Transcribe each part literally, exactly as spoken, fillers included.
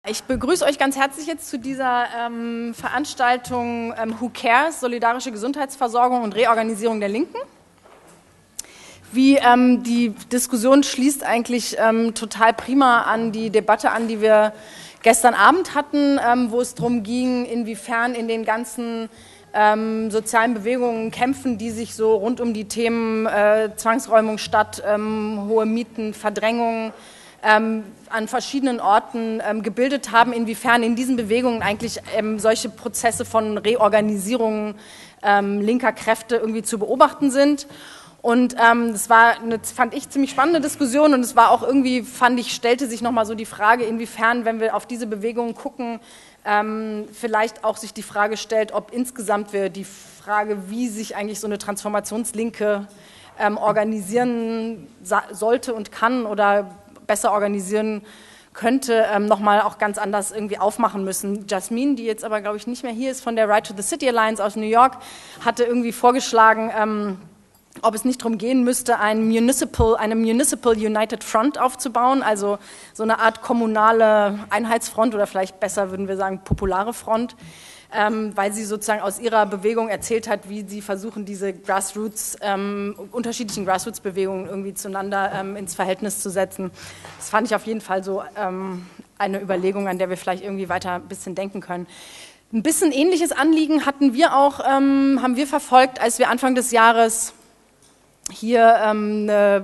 Ich begrüße euch ganz herzlich jetzt zu dieser ähm, Veranstaltung ähm, Who Cares? Solidarische Gesundheitsversorgung und Reorganisierung der Linken. Wie ähm, die Diskussion schließt eigentlich ähm, total prima an die Debatte an, die wir gestern Abend hatten, ähm, wo es darum ging, inwiefern in den ganzen ähm, sozialen Bewegungen kämpfen, die sich so rund um die Themen äh, Zwangsräumung Stadt, ähm, hohe Mieten, Verdrängung, Ähm, an verschiedenen Orten ähm, gebildet haben, inwiefern in diesen Bewegungen eigentlich ähm, solche Prozesse von Reorganisierung ähm, linker Kräfte irgendwie zu beobachten sind. Und ähm, das war eine, fand ich, ziemlich spannende Diskussion, und es war auch irgendwie, fand ich, stellte sich nochmal so die Frage, inwiefern, wenn wir auf diese Bewegungen gucken, ähm, vielleicht auch sich die Frage stellt, ob insgesamt wir die Frage, wie sich eigentlich so eine Transformationslinke ähm, organisieren sollte und kann oder besser organisieren könnte, ähm, nochmal auch ganz anders irgendwie aufmachen müssen. Jasmine, die jetzt aber, glaube ich, nicht mehr hier ist, von der Right to the City Alliance aus New York, hatte irgendwie vorgeschlagen, ähm, ob es nicht darum gehen müsste, ein Municipal, eine Municipal United Front aufzubauen, also so eine Art kommunale Einheitsfront oder vielleicht besser würden wir sagen populare Front, Ähm, weil sie sozusagen aus ihrer Bewegung erzählt hat, wie sie versuchen, diese Grassroots, ähm, unterschiedlichen Grassroots-Bewegungen irgendwie zueinander ähm, ins Verhältnis zu setzen. Das fand ich auf jeden Fall so ähm, eine Überlegung, an der wir vielleicht irgendwie weiter ein bisschen denken können. Ein bisschen ähnliches Anliegen hatten wir auch, ähm, haben wir verfolgt, als wir Anfang des Jahres hier ähm, eine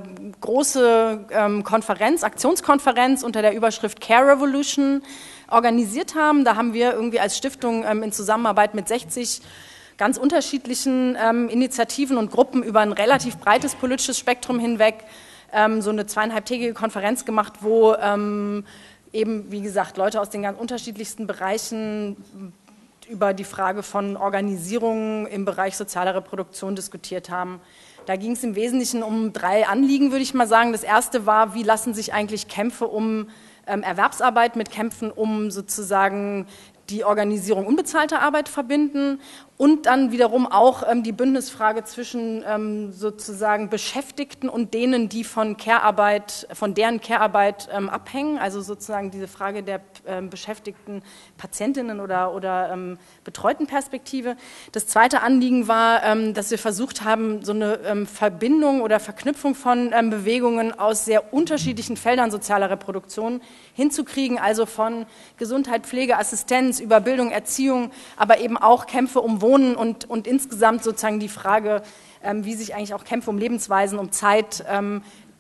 große ähm, Konferenz, Aktionskonferenz unter der Überschrift Care Revolution organisiert haben. Da haben wir irgendwie als Stiftung ähm, in Zusammenarbeit mit sechzig ganz unterschiedlichen ähm, Initiativen und Gruppen über ein relativ breites politisches Spektrum hinweg ähm, so eine zweieinhalbtägige Konferenz gemacht, wo ähm, eben, wie gesagt, Leute aus den ganz unterschiedlichsten Bereichen über die Frage von Organisierung im Bereich sozialer Reproduktion diskutiert haben. Da ging es im Wesentlichen um drei Anliegen, würde ich mal sagen. Das erste war, wie lassen sich eigentlich Kämpfe um ähm, Erwerbsarbeit mit Kämpfen um sozusagen die Organisierung unbezahlter Arbeit verbinden, und dann wiederum auch ähm, die Bündnisfrage zwischen ähm, sozusagen Beschäftigten und denen, die von Care-Arbeit, von deren Care-Arbeit ähm, abhängen, also sozusagen diese Frage der ähm, beschäftigten Patientinnen oder, oder ähm, betreuten Perspektive. Das zweite Anliegen war, ähm, dass wir versucht haben, so eine ähm, Verbindung oder Verknüpfung von ähm, Bewegungen aus sehr unterschiedlichen Feldern sozialer Reproduktion hinzukriegen, also von Gesundheit, Pflege, Assistenz über Bildung, Erziehung, aber eben auch Kämpfe um Wohnen und, und insgesamt sozusagen die Frage, ähm, wie sich eigentlich auch Kämpfe um Lebensweisen, um Zeit, ähm,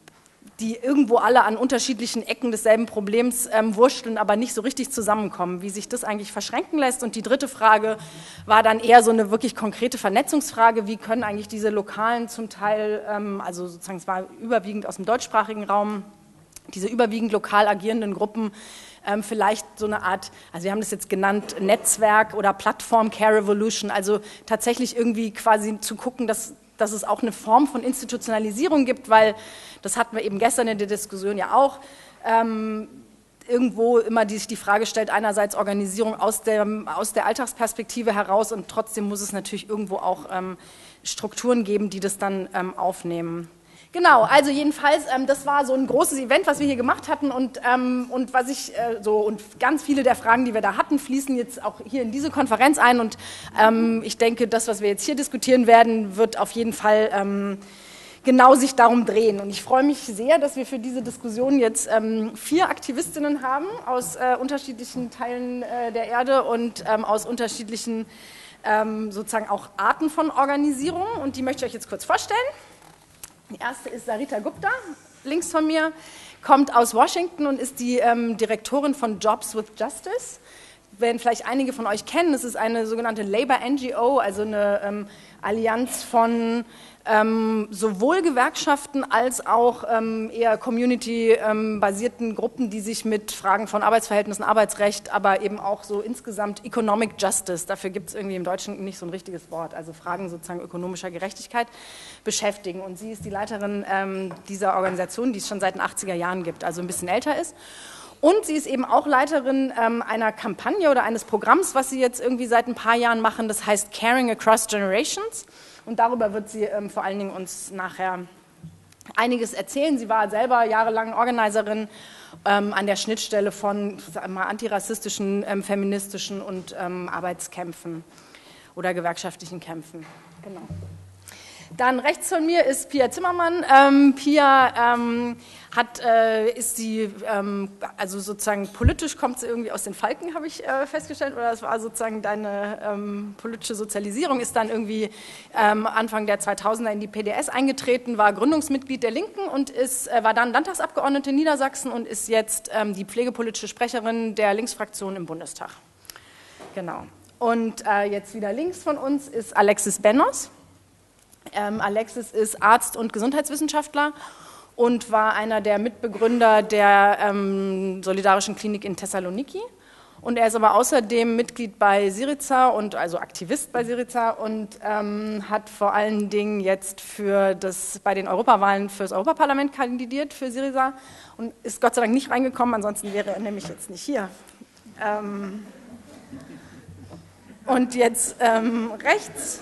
die irgendwo alle an unterschiedlichen Ecken desselben Problems ähm, wursteln, aber nicht so richtig zusammenkommen, wie sich das eigentlich verschränken lässt. Und die dritte Frage war dann eher so eine wirklich konkrete Vernetzungsfrage, wie können eigentlich diese lokalen zum Teil, ähm, also sozusagen es war überwiegend aus dem deutschsprachigen Raum, diese überwiegend lokal agierenden Gruppen ähm, vielleicht so eine Art, also wir haben das jetzt genannt, Netzwerk oder Plattform Care Revolution, also tatsächlich irgendwie quasi zu gucken, dass, dass es auch eine Form von Institutionalisierung gibt, weil, das hatten wir eben gestern in der Diskussion ja auch, ähm, irgendwo immer die, sich die Frage stellt, einerseits Organisierung aus der, aus der Alltagsperspektive heraus, und trotzdem muss es natürlich irgendwo auch ähm, Strukturen geben, die das dann ähm, aufnehmen. Genau, also jedenfalls, ähm, das war so ein großes Event, was wir hier gemacht hatten, und, ähm, und was ich äh, so, und ganz viele der Fragen, die wir da hatten, fließen jetzt auch hier in diese Konferenz ein, und ähm, ich denke, das, was wir jetzt hier diskutieren werden, wird auf jeden Fall ähm, genau sich darum drehen. Und ich freue mich sehr, dass wir für diese Diskussion jetzt ähm, vier Aktivistinnen haben aus äh, unterschiedlichen Teilen äh, der Erde und ähm, aus unterschiedlichen ähm, sozusagen auch Arten von Organisierung, und die möchte ich euch jetzt kurz vorstellen. Die erste ist Sarita Gupta, links von mir, kommt aus Washington und ist die ähm, Direktorin von Jobs with Justice. Werden vielleicht einige von euch kennen, es ist eine sogenannte Labor N G O, also eine ähm, Allianz von ähm, sowohl Gewerkschaften als auch ähm, eher community-basierten ähm, Gruppen, die sich mit Fragen von Arbeitsverhältnissen, Arbeitsrecht, aber eben auch so insgesamt Economic Justice, dafür gibt es irgendwie im Deutschen nicht so ein richtiges Wort, also Fragen sozusagen ökonomischer Gerechtigkeit beschäftigen. Und sie ist die Leiterin ähm, dieser Organisation, die es schon seit den achtziger Jahren gibt, also ein bisschen älter ist. Und sie ist eben auch Leiterin ähm, einer Kampagne oder eines Programms, was sie jetzt irgendwie seit ein paar Jahren machen, das heißt Caring Across Generations. Und darüber wird sie ähm, vor allen Dingen uns nachher einiges erzählen. Sie war selber jahrelang Organiserin ähm, an der Schnittstelle von sagen wir mal, antirassistischen, ähm, feministischen und ähm, Arbeitskämpfen oder gewerkschaftlichen Kämpfen. Genau. Dann rechts von mir ist Pia Zimmermann. Ähm, Pia ähm, hat, äh, ist sie, ähm, also sozusagen politisch kommt sie irgendwie aus den Falken, habe ich äh, festgestellt, oder das war sozusagen deine ähm, politische Sozialisierung, ist dann irgendwie ähm, Anfang der zweitausender in die P D S eingetreten, war Gründungsmitglied der Linken und ist, äh, war dann Landtagsabgeordnete in Niedersachsen und ist jetzt ähm, die pflegepolitische Sprecherin der Linksfraktion im Bundestag. Genau. Und äh, jetzt wieder links von uns ist Alexis Bennos. Ähm, Alexis ist Arzt und Gesundheitswissenschaftler und war einer der Mitbegründer der ähm, Solidarischen Klinik in Thessaloniki. Und er ist aber außerdem Mitglied bei Syriza und also Aktivist bei Syriza und ähm, hat vor allen Dingen jetzt für das, bei den Europawahlen für das Europaparlament kandidiert für Syriza und ist Gott sei Dank nicht reingekommen, ansonsten wäre er nämlich jetzt nicht hier. Ähm, und jetzt ähm, rechts.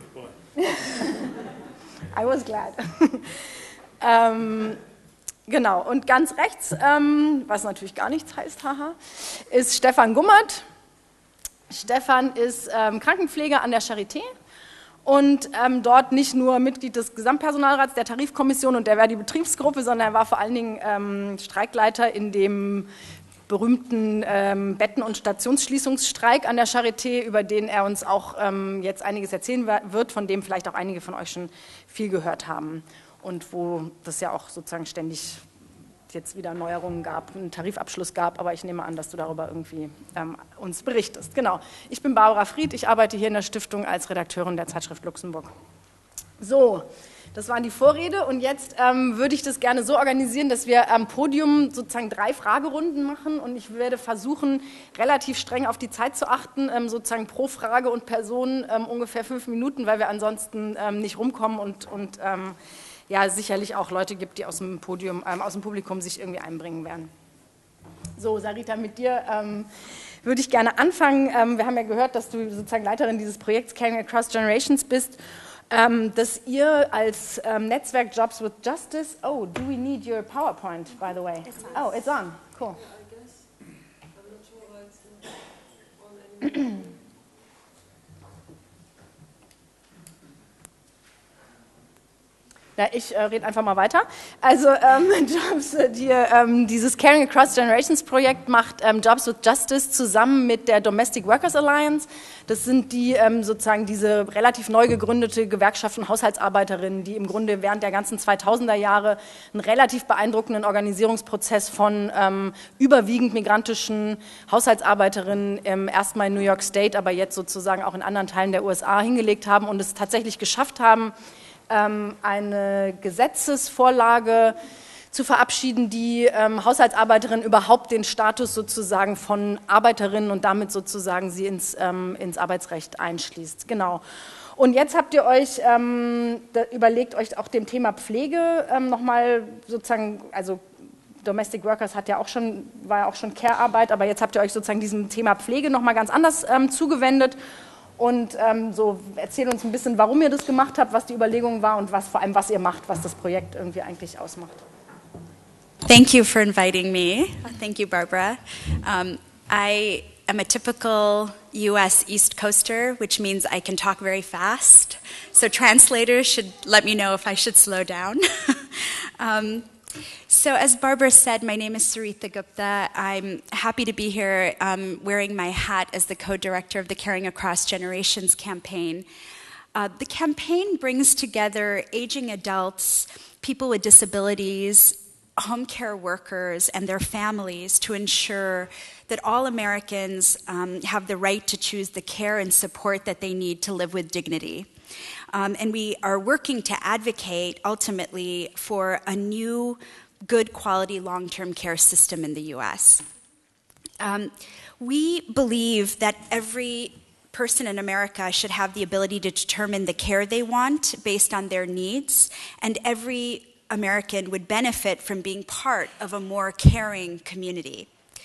I was glad. ähm, genau, und ganz rechts, ähm, was natürlich gar nichts heißt, haha, ist Stefan Gummert. Stefan ist ähm, Krankenpfleger an der Charité und ähm, dort nicht nur Mitglied des Gesamtpersonalrats, der Tarifkommission und der Verdi-Betriebsgruppe, sondern er war vor allen Dingen ähm, Streikleiter in dem berühmten ähm, Betten- und Stationsschließungsstreik an der Charité, über den er uns auch ähm, jetzt einiges erzählen wird, von dem vielleicht auch einige von euch schon viel gehört haben und wo das ja auch sozusagen ständig jetzt wieder Neuerungen gab, einen Tarifabschluss gab, aber ich nehme an, dass du darüber irgendwie ähm, uns berichtest. Genau, ich bin Barbara Fried, ich arbeite hier in der Stiftung als Redakteurin der Zeitschrift Luxemburg. So. Das waren die Vorrede und jetzt ähm, würde ich das gerne so organisieren, dass wir am Podium sozusagen drei Fragerunden machen und ich werde versuchen, relativ streng auf die Zeit zu achten, ähm, sozusagen pro Frage und Person ähm, ungefähr fünf Minuten, weil wir ansonsten ähm, nicht rumkommen und, und ähm, ja, sicherlich auch Leute gibt, die aus dem, Podium, ähm, aus dem Publikum sich irgendwie einbringen werden. So, Sarita, mit dir ähm, würde ich gerne anfangen. Ähm, wir haben ja gehört, dass du sozusagen Leiterin dieses Projekts Caring Across Generations bist. Um, dass ihr als um, Netzwerk Jobs with Justice, oh, do we need your PowerPoint, by the way? It's oh, it's on, cool. Yeah, I guess. I'm not sure why it's not on anymore. Ja, ich äh, rede einfach mal weiter. Also ähm, Jobs, die, ähm, dieses Caring Across Generations Projekt macht ähm, Jobs with Justice zusammen mit der Domestic Workers Alliance. Das sind die ähm, sozusagen diese relativ neu gegründete Gewerkschaft von Haushaltsarbeiterinnen, die im Grunde während der ganzen zweitausender Jahre einen relativ beeindruckenden Organisierungsprozess von ähm, überwiegend migrantischen Haushaltsarbeiterinnen ähm, erstmal in New York State, aber jetzt sozusagen auch in anderen Teilen der U S A hingelegt haben und es tatsächlich geschafft haben, eine Gesetzesvorlage zu verabschieden, die ähm, Haushaltsarbeiterinnen überhaupt den Status sozusagen von Arbeiterinnen und damit sozusagen sie ins, ähm, ins Arbeitsrecht einschließt. Genau. Und jetzt habt ihr euch ähm, überlegt, euch auch dem Thema Pflege ähm, nochmal sozusagen, also Domestic Workers hat ja auch schon, war ja auch schon Care-Arbeit, aber jetzt habt ihr euch sozusagen diesem Thema Pflege nochmal ganz anders ähm, zugewendet. Und ähm, so erzähl uns ein bisschen, warum ihr das gemacht habt, was die Überlegung war und was vor allem, was ihr macht, was das Projekt irgendwie eigentlich ausmacht. Thank you for inviting me. Thank you, Barbara. Um, I am a typical U S East Coaster, which means I can talk very fast. So translators should let me know if I should slow down. um, So as Barbara said, my name is Sarita Gupta. I'm happy to be here um, wearing my hat as the co-director of the Caring Across Generations campaign. Uh, the campaign brings together aging adults, people with disabilities, home care workers, and their families to ensure that all Americans um, have the right to choose the care and support that they need to live with dignity. Um, and we are working to advocate, ultimately, for a new, good quality long-term care system in the U S. Um, we believe that every person in America should have the ability to determine the care they want based on their needs, and every American would benefit from being part of a more caring community.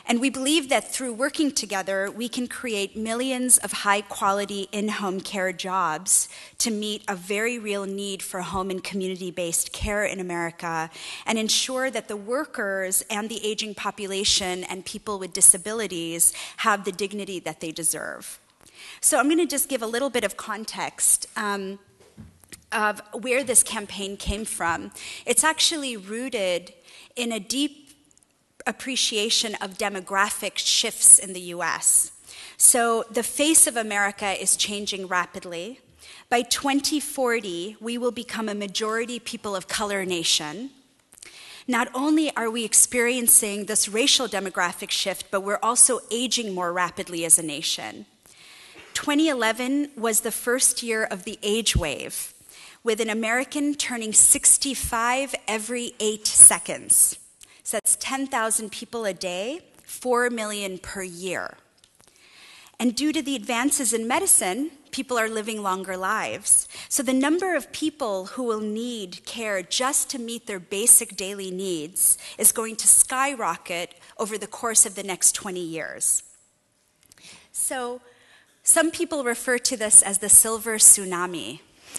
And we believe that through working together, we can create millions of high-quality in-home care jobs to meet a very real need for home and community-based care in America and ensure that the workers and the aging population and people with disabilities have the dignity that they deserve. So I'm going to just give a little bit of context um, of where this campaign came from. It's actually rooted in a deep appreciation of demographic shifts in the U S. So the face of America is changing rapidly. By twenty forty, we will become a majority people of color nation. Not only are we experiencing this racial demographic shift, but we're also aging more rapidly as a nation. twenty eleven was the first year of the age wave, with an American turning sixty-five every eight seconds. So that's ten thousand people a day, four million per year. And due to the advances in medicine, people are living longer lives. So the number of people who will need care just to meet their basic daily needs is going to skyrocket over the course of the next twenty years. So some people refer to this as the silver tsunami.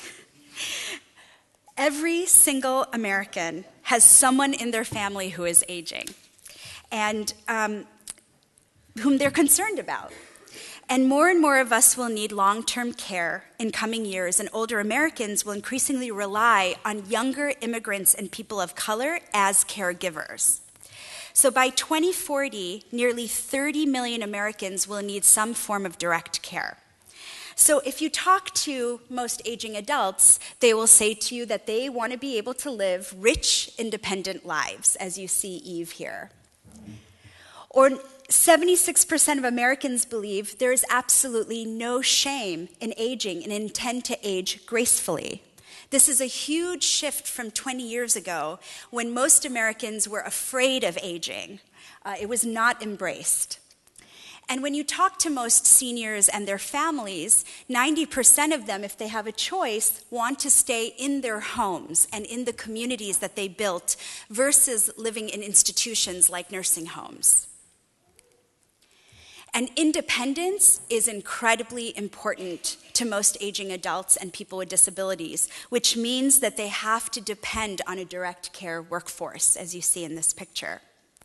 Every single American has someone in their family who is aging and um, whom they're concerned about. And more and more of us will need long-term care in coming years, and older Americans will increasingly rely on younger immigrants and people of color as caregivers. So by twenty forty, nearly thirty million Americans will need some form of direct care. So if you talk to most aging adults, they will say to you that they want to be able to live rich, independent lives, as you see Eve here. Or seventy-six percent of Americans believe there is absolutely no shame in aging and intend to age gracefully. This is a huge shift from twenty years ago when most Americans were afraid of aging. Uh, it was not embraced. And when you talk to most seniors and their families, ninety percent of them, if they have a choice, want to stay in their homes and in the communities that they built versus living in institutions like nursing homes. And independence is incredibly important to most aging adults and people with disabilities, which means that they have to depend on a direct care workforce, as you see in this picture.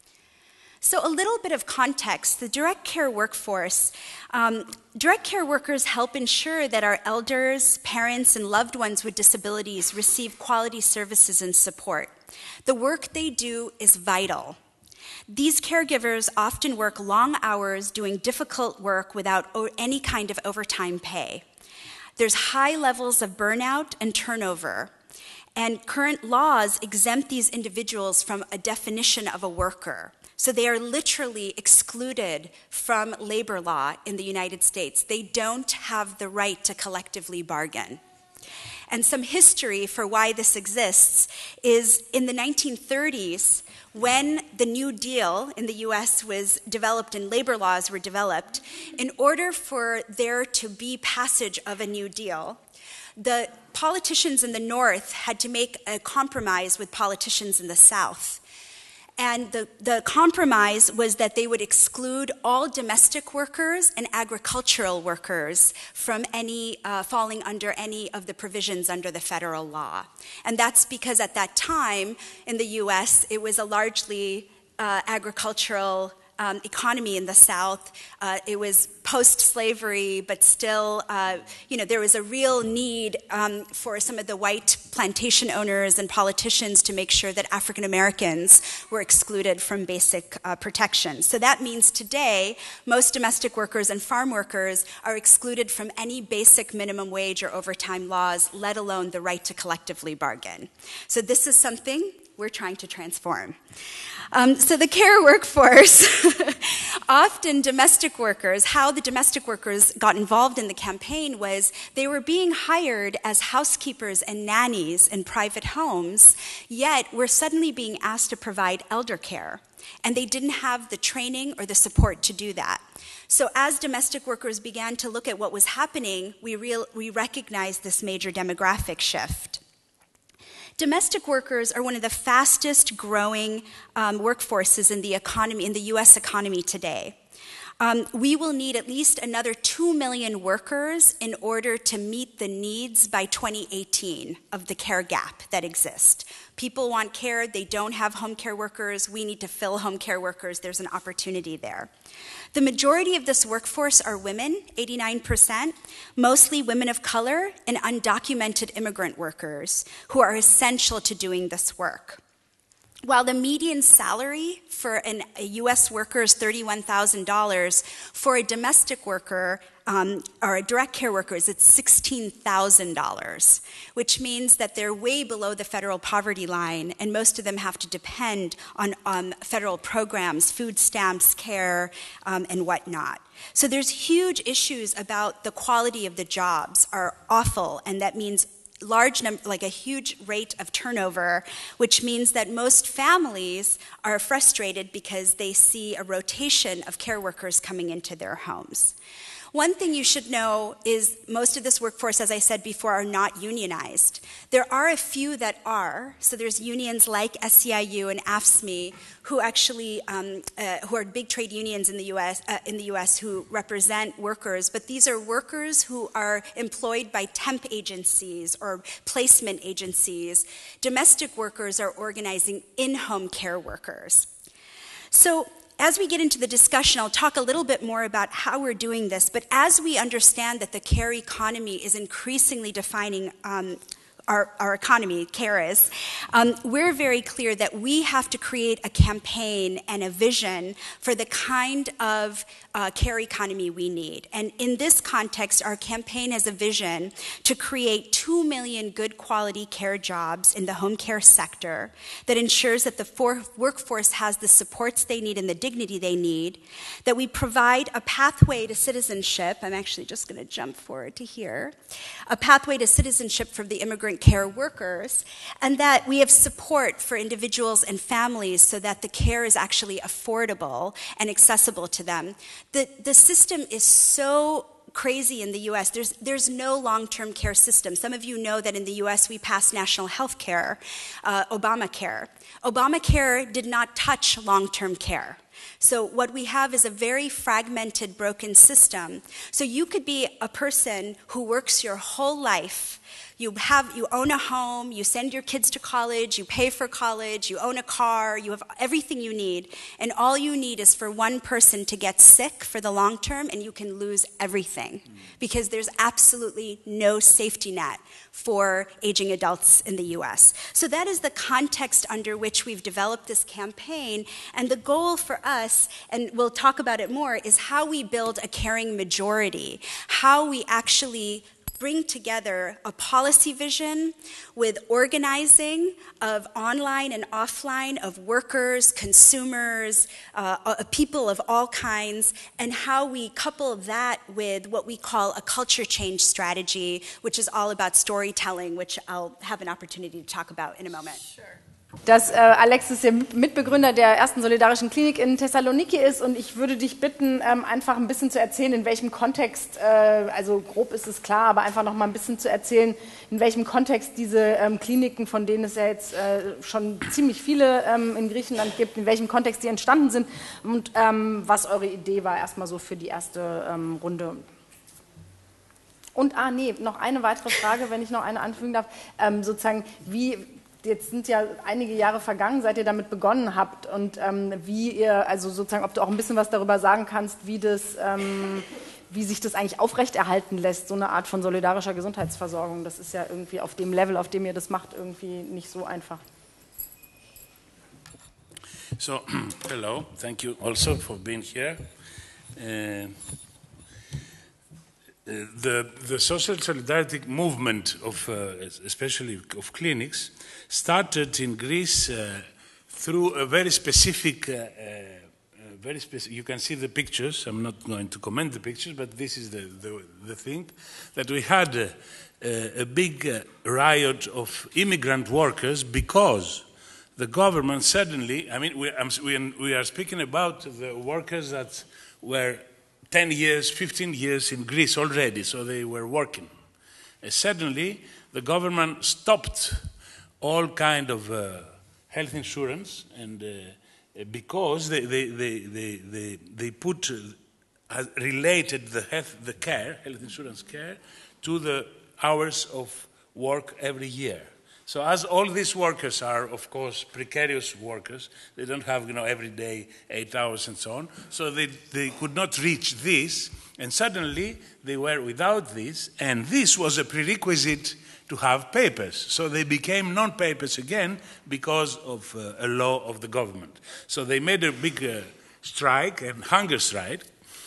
So a little bit of context, the direct care workforce, um, direct care workers help ensure that our elders, parents, and loved ones with disabilities receive quality services and support. The work they do is vital. These caregivers often work long hours doing difficult work without any kind of overtime pay. There's high levels of burnout and turnover, and current laws exempt these individuals from a definition of a worker. So they are literally excluded from labor law in the United States. They don't have the right to collectively bargain. And some history for why this exists is in the nineteen thirties, when the New Deal in the U S was developed and labor laws were developed, in order for there to be passage of a New Deal, the politicians in the North had to make a compromise with politicians in the South. And the, the compromise was that they would exclude all domestic workers and agricultural workers from any uh, falling under any of the provisions under the federal law. And that's because at that time in the U S, it was a largely uh, agricultural Um, economy in the South. Uh, it was post-slavery, but still, uh, you know, there was a real need um, for some of the white plantation owners and politicians to make sure that African Americans were excluded from basic uh, protections. So that means today, most domestic workers and farm workers are excluded from any basic minimum wage or overtime laws, let alone the right to collectively bargain. So this is something we're trying to transform. Um, so the care workforce, often domestic workers, how the domestic workers got involved in the campaign was they were being hired as housekeepers and nannies in private homes, yet were suddenly being asked to provide elder care. And they didn't have the training or the support to do that. So as domestic workers began to look at what was happening, we, real, we recognized this major demographic shift. Domestic workers are one of the fastest growing um, workforces in the economy, in the U S economy today. Um, we will need at least another two million workers in order to meet the needs by twenty eighteen of the care gap that exists. People want care, they don't have home care workers, we need to fill home care workers, there's an opportunity there. The majority of this workforce are women, eighty-nine percent, mostly women of color and undocumented immigrant workers who are essential to doing this work. While the median salary for an, a U S worker is thirty-one thousand dollars, for a domestic worker um, or a direct care worker is it's sixteen thousand dollars, which means that they're way below the federal poverty line, and most of them have to depend on um, federal programs, food stamps, care, um, and whatnot. So there's huge issues about the quality of the jobs are awful, and that means large number, like a huge rate of turnover, which means that most families are frustrated because they see a rotation of care workers coming into their homes. One thing you should know is most of this workforce, as I said before, are not unionized. There are a few that are. So there's unions like S C I U and A F S M E who actually, um, uh, who are big trade unions in the U S, uh, in the U S who represent workers. But these are workers who are employed by temp agencies or placement agencies. Domestic workers are organizing in-home care workers. So as we get into the discussion, I'll talk a little bit more about how we're doing this, but as we understand that the care economy is increasingly defining um, our, our economy, care is, um, we're very clear that we have to create a campaign and a vision for the kind of uh, care economy we need. And in this context, our campaign has a vision to create two million good quality care jobs in the home care sector that ensures that the for workforce has the supports they need and the dignity they need, that we provide a pathway to citizenship. I'm actually just going to jump forward to here. A pathway to citizenship for the immigrant care workers, and that we have support for individuals and families so that the care is actually affordable and accessible to them. The, the system is so crazy in the U S. There's, there's no long-term care system. Some of you know that in the U S we passed national health care, uh, Obamacare. Obamacare did not touch long-term care. So what we have is a very fragmented, broken system. So you could be a person who works your whole life. You have, you own a home, you send your kids to college, you pay for college, you own a car, you have everything you need, and all you need is for one person to get sick for the long term, and you can lose everything because there's absolutely no safety net for aging adults in the U S. So that is the context under which we've developed this campaign, and the goal for us, and we'll talk about it more, is how we build a caring majority, how we actually bring together a policy vision with organizing of online and offline, of workers, consumers, uh, uh, people of all kinds, and how we couple that with what we call a culture change strategy, which is all about storytelling, which I'll have an opportunity to talk about in a moment. Sure. Dass äh, Alexis der Mitbegründer der ersten solidarischen Klinik in Thessaloniki ist, und ich würde dich bitten, ähm, einfach ein bisschen zu erzählen, in welchem Kontext, äh, also grob ist es klar, aber einfach noch mal ein bisschen zu erzählen, in welchem Kontext diese ähm, Kliniken, von denen es ja jetzt äh, schon ziemlich viele ähm, in Griechenland gibt, in welchem Kontext die entstanden sind und ähm, was eure Idee war erstmal so für die erste ähm, Runde. Und, ah nee, noch eine weitere Frage, wenn ich noch eine anfügen darf, ähm, sozusagen, wie... Jetzt sind ja einige Jahre vergangen, seit ihr damit begonnen habt, und ähm, wie ihr, also sozusagen, ob du auch ein bisschen was darüber sagen kannst, wie das, ähm, wie sich das eigentlich aufrechterhalten lässt, so eine Art von solidarischer Gesundheitsversorgung. Das ist ja irgendwie auf dem Level, auf dem ihr das macht, irgendwie nicht so einfach. So, hello, thank you also for being here. Uh, Uh, the, the social solidarity movement, of, uh, especially of clinics, started in Greece uh, through a very specific, uh, uh, very specific, you can see the pictures, I'm not going to comment the pictures, but this is the, the, the thing, that we had a, a, a big uh, riot of immigrant workers because the government suddenly, I mean, we, I'm, we, we are speaking about the workers that were ten years, fifteen years in Greece already, so they were working. And suddenly, the government stopped all kind of uh, health insurance, and uh, because they, they, they, they, they, they put, uh, related the health, the care, health insurance care, to the hours of work every year. So as all these workers are, of course, precarious workers, they don't have, you know, every day eight hours and so on, so they, they could not reach this, and suddenly they were without this, and this was a prerequisite to have papers. So they became non-papers again because of uh, a law of the government. So they made a big uh, strike, and hunger strike,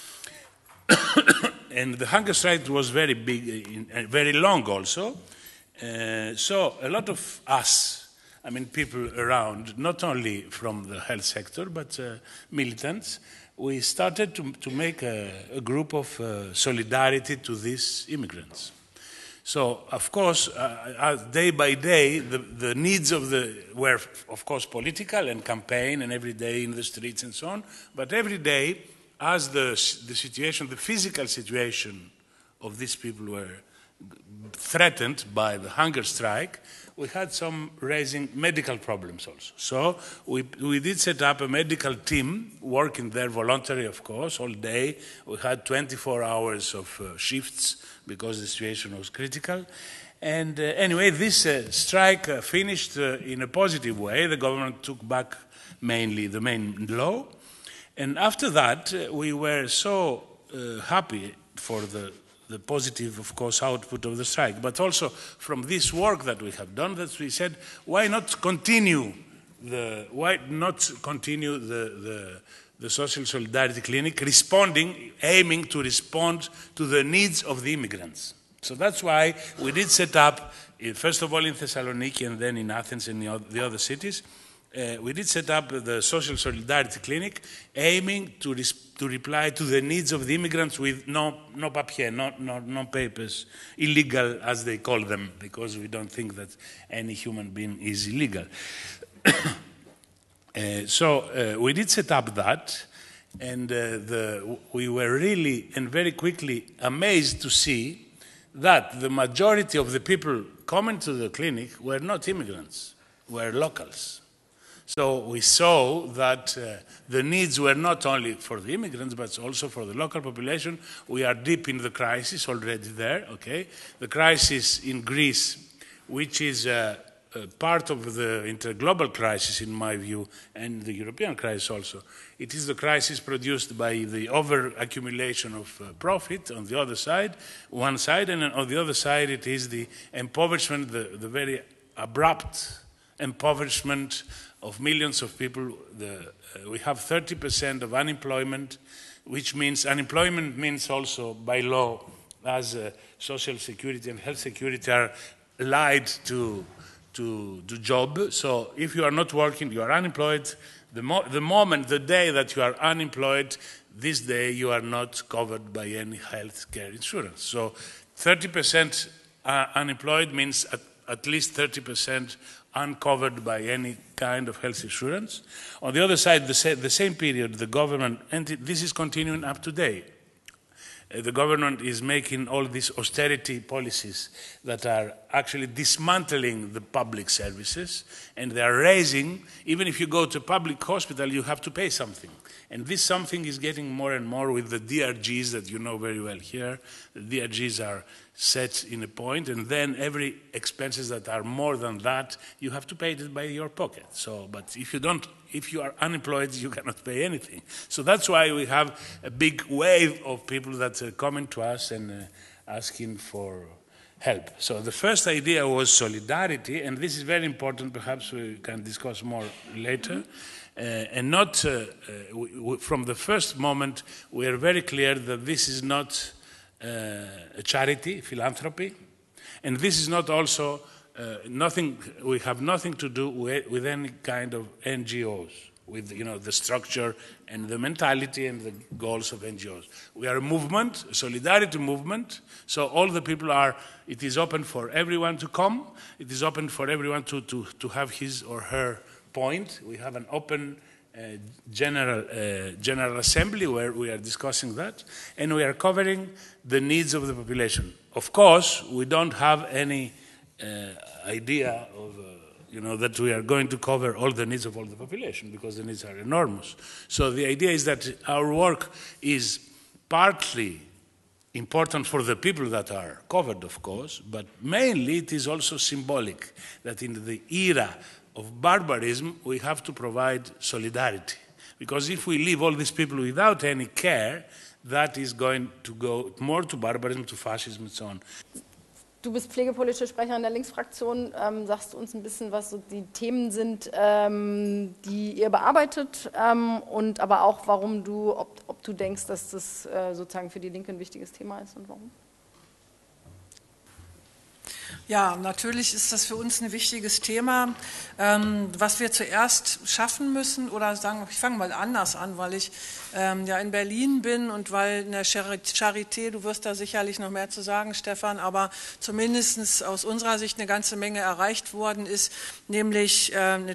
and the hunger strike was very big, uh, very long also. Uh, so a lot of us, I mean people around, not only from the health sector, but uh, militants, we started to, to make a, a group of uh, solidarity to these immigrants. So, of course, uh, uh, day by day, the, the needs of the were, of course, political and campaign and every day in the streets and so on, but every day, as the, the situation, the physical situation of these people were threatened by the hunger strike, we had some raising medical problems also. So we, we did set up a medical team working there voluntary, of course, all day. We had twenty-four hours of uh, shifts because the situation was critical. And uh, anyway, this uh, strike uh, finished uh, in a positive way. The government took back mainly the main law. And after that, uh, we were so uh, happy for the the positive, of course, output of the strike, but also from this work that we have done, that we said, why not continue the, why not continue the, the, the Social Solidarity Clinic responding, aiming to respond to the needs of the immigrants. So that's why we did set up, first of all in Thessaloniki and then in Athens and the other cities, Uh, we did set up the Social Solidarity Clinic, aiming to, res to reply to the needs of the immigrants with no, no papier, no, no, no papers, illegal as they call them, because we don't think that any human being is illegal. uh, so uh, we did set up that, and uh, the, we were really and very quickly amazed to see that the majority of the people coming to the clinic were not immigrants, were locals. So we saw that uh, the needs were not only for the immigrants, but also for the local population. We are deep in the crisis already there, okay? The crisis in Greece, which is uh, uh, part of the interglobal crisis, in my view, and the European crisis also. It is the crisis produced by the over-accumulation of uh, profit on the other side, one side, and on the other side it is the impoverishment, the, the very abrupt impoverishment of millions of people. The, uh, we have thirty percent of unemployment, which means unemployment means also by law, as uh, social security and health security are allied to, to, to job. So if you are not working, you are unemployed. The, mo the moment, the day that you are unemployed, this day you are not covered by any health care insurance. So thirty percent uh, unemployed means at, at least thirty percent uncovered by any kind of health insurance. On the other side, the, sa the same period, the government, and this is continuing up to date, uh, the government is making all these austerity policies that are actually dismantling the public services, and they are raising, even if you go to a public hospital, you have to pay something. And this something is getting more and more with the D R Gs that you know very well here. The D R Gs are set in a point, and then every expenses that are more than that, you have to pay it by your pocket. So, but if you don't, if you are unemployed, you cannot pay anything. So that's why we have a big wave of people that are coming to us and uh, asking for help. So the first idea was solidarity, and this is very important. Perhaps we can discuss more later. Uh, and not, uh, uh, we, we, from the first moment, we are very clear that this is not uh, a charity, philanthropy, and this is not also uh, nothing, we have nothing to do with, with any kind of N G Os, with, you know, the structure and the mentality and the goals of N G Os. We are a movement, a solidarity movement, so all the people are, it is open for everyone to come, it is open for everyone to, to, to have his or her point. We have an open uh, general, uh, general assembly where we are discussing that, and we are covering the needs of the population. Of course, we don't have any uh, idea of uh, you know, that we are going to cover all the needs of all the population, because the needs are enormous. So the idea is that our work is partly important for the people that are covered, of course, but mainly it is also symbolic, that in the era of barbarism, we have to provide solidarity. Because if we leave all these people without any care, that is going to go more to barbarism, to fascism and so on. Du bist pflegepolitische Sprecherin der Linksfraktion. Ähm, sagst du uns ein bisschen, was so die Themen sind, ähm, die ihr bearbeitet, ähm, und aber auch, warum du, ob, ob du denkst, dass das äh, sozusagen für die Linke ein wichtiges Thema ist und warum? Ja, natürlich ist das für uns ein wichtiges Thema, ähm, was wir zuerst schaffen müssen, oder sagen, ich fange mal anders an, weil ich ähm, ja in Berlin bin und weil in der Charité, du wirst da sicherlich noch mehr zu sagen, Stefan, aber zumindest aus unserer Sicht eine ganze Menge erreicht worden ist, nämlich äh, eine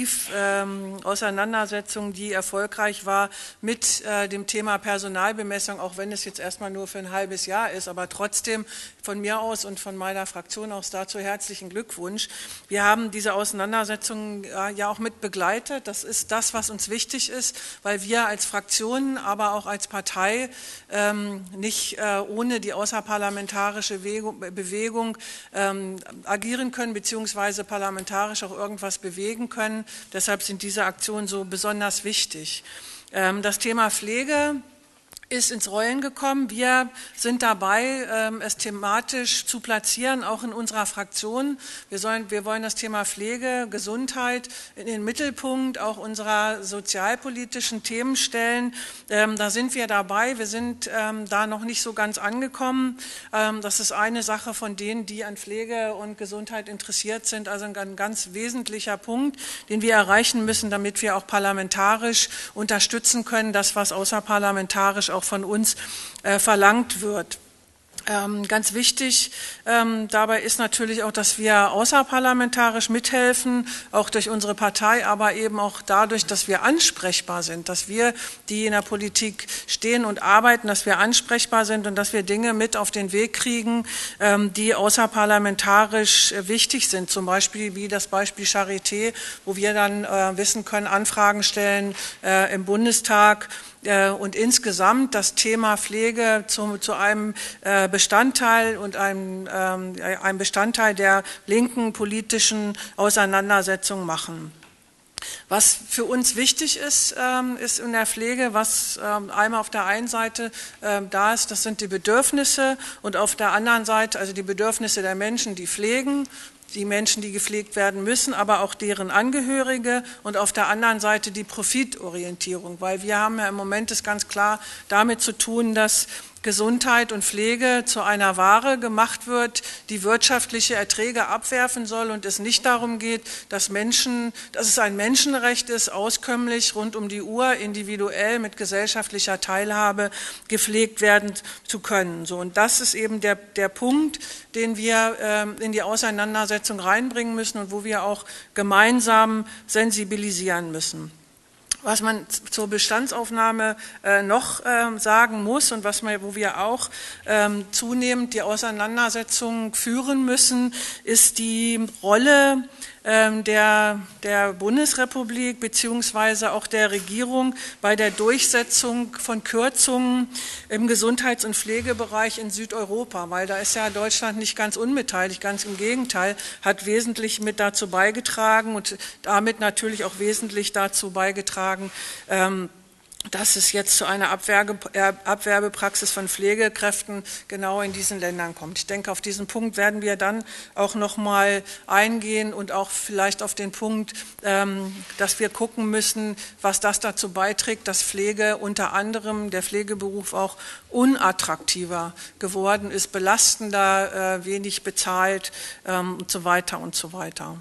Tarifauseinandersetzung, ähm, die erfolgreich war mit äh, dem Thema Personalbemessung, auch wenn es jetzt erstmal nur für ein halbes Jahr ist, aber trotzdem von mir aus und von meiner Fraktion aus dazu herzlichen Glückwunsch. Wir haben diese Auseinandersetzung ja auch mit begleitet. Das ist das, was uns wichtig ist, weil wir als Fraktion, aber auch als Partei ähm, nicht äh, ohne die außerparlamentarische Bewegung, Bewegung ähm, agieren können, beziehungsweise parlamentarisch auch irgendwas bewegen können. Deshalb sind diese Aktionen so besonders wichtig. Ähm, das Thema Pflege ist ins Rollen gekommen. Wir sind dabei, es thematisch zu platzieren, auch in unserer Fraktion. Wir, sollen, wir wollen das Thema Pflege, Gesundheit in den Mittelpunkt auch unserer sozialpolitischen Themen stellen. Da sind wir dabei. Wir sind da noch nicht so ganz angekommen. Das ist eine Sache von denen, die an Pflege und Gesundheit interessiert sind. Also ein ganz wesentlicher Punkt, den wir erreichen müssen, damit wir auch parlamentarisch unterstützen können, das, was außerparlamentarisch auch von uns äh, verlangt wird. Ähm, ganz wichtig ähm, dabei ist natürlich auch, dass wir außerparlamentarisch mithelfen, auch durch unsere Partei, aber eben auch dadurch, dass wir ansprechbar sind, dass wir, die in der Politik stehen und arbeiten, dass wir ansprechbar sind und dass wir Dinge mit auf den Weg kriegen, ähm, die außerparlamentarisch äh, wichtig sind. Zum Beispiel wie das Beispiel Charité, wo wir dann äh, wissen können, Anfragen stellen äh, im Bundestag, und insgesamt das Thema Pflege zu, zu einem Bestandteil und einem, einem Bestandteil der linken politischen Auseinandersetzung machen. Was für uns wichtig ist, ist in der Pflege, was einmal auf der einen Seite da ist, das sind die Bedürfnisse, und auf der anderen Seite, also die Bedürfnisse der Menschen, die pflegen, die Menschen, die gepflegt werden müssen, aber auch deren Angehörige, und auf der anderen Seite die Profitorientierung, weil wir haben ja im Moment es ganz klar damit zu tun, dass Gesundheit und Pflege zu einer Ware gemacht wird, die wirtschaftliche Erträge abwerfen soll, und es nicht darum geht, dass Menschen, dass es ein Menschenrecht ist, auskömmlich rund um die Uhr, individuell mit gesellschaftlicher Teilhabe gepflegt werden zu können. So, und das ist eben der, der Punkt, den wir äh, in die Auseinandersetzung reinbringen müssen und wo wir auch gemeinsam sensibilisieren müssen. Was man zur Bestandsaufnahme äh, noch äh, sagen muss und was man, wo wir auch ähm, zunehmend die Auseinandersetzung führen müssen, ist die Rolle ähm, der, der Bundesrepublik beziehungsweise auch der Regierung bei der Durchsetzung von Kürzungen im Gesundheits- und Pflegebereich in Südeuropa, weil da ist ja Deutschland nicht ganz unbeteiligt, ganz im Gegenteil, hat wesentlich mit dazu beigetragen und damit natürlich auch wesentlich dazu beigetragen, ähm, dass es jetzt zu einer Abwerbe, Abwerbepraxis von Pflegekräften genau in diesen Ländern kommt. Ich denke, auf diesen Punkt werden wir dann auch noch mal eingehen und auch vielleicht auf den Punkt, ähm, dass wir gucken müssen, was das dazu beiträgt, dass Pflege unter anderem, der Pflegeberuf auch unattraktiver geworden ist, belastender, äh, wenig bezahlt ähm, und so weiter und so weiter.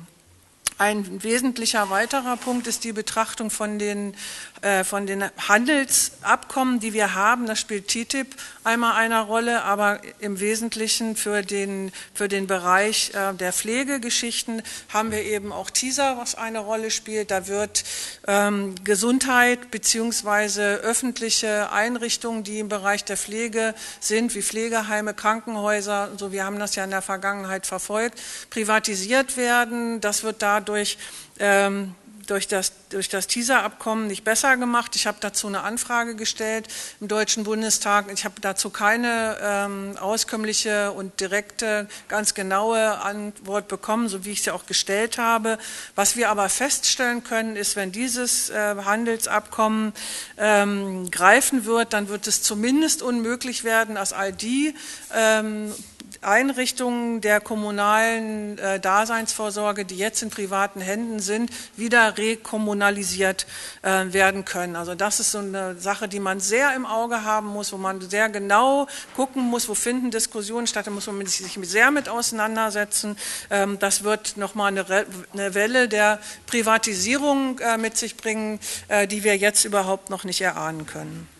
Ein wesentlicher weiterer Punkt ist die Betrachtung von den, äh, von den Handelsabkommen, die wir haben. Da spielt T T I P einmal eine Rolle, aber im Wesentlichen für den, für den Bereich äh, der Pflegegeschichten haben wir eben auch TISA, was eine Rolle spielt. Da wird ähm, Gesundheit beziehungsweise öffentliche Einrichtungen, die im Bereich der Pflege sind, wie Pflegeheime, Krankenhäuser, so, wir haben das ja in der Vergangenheit verfolgt, privatisiert werden. Das wird dadurch dadurch ähm, durch das, durch das TISA-Abkommen nicht besser gemacht. Ich habe dazu eine Anfrage gestellt im Deutschen Bundestag. Ich habe dazu keine ähm, auskömmliche und direkte, ganz genaue Antwort bekommen, so wie ich sie auch gestellt habe. Was wir aber feststellen können, ist, wenn dieses äh, Handelsabkommen ähm, greifen wird, dann wird es zumindest unmöglich werden, dass all die ähm, Einrichtungen der kommunalen äh, Daseinsvorsorge, die jetzt in privaten Händen sind, wieder rekommunalisiert äh, werden können. Also das ist so eine Sache, die man sehr im Auge haben muss, wo man sehr genau gucken muss, wo finden Diskussionen statt, da muss man sich sehr mit auseinandersetzen. Ähm, das wird nochmal eine, eine Welle der Privatisierung äh, mit sich bringen, äh, die wir jetzt überhaupt noch nicht erahnen können.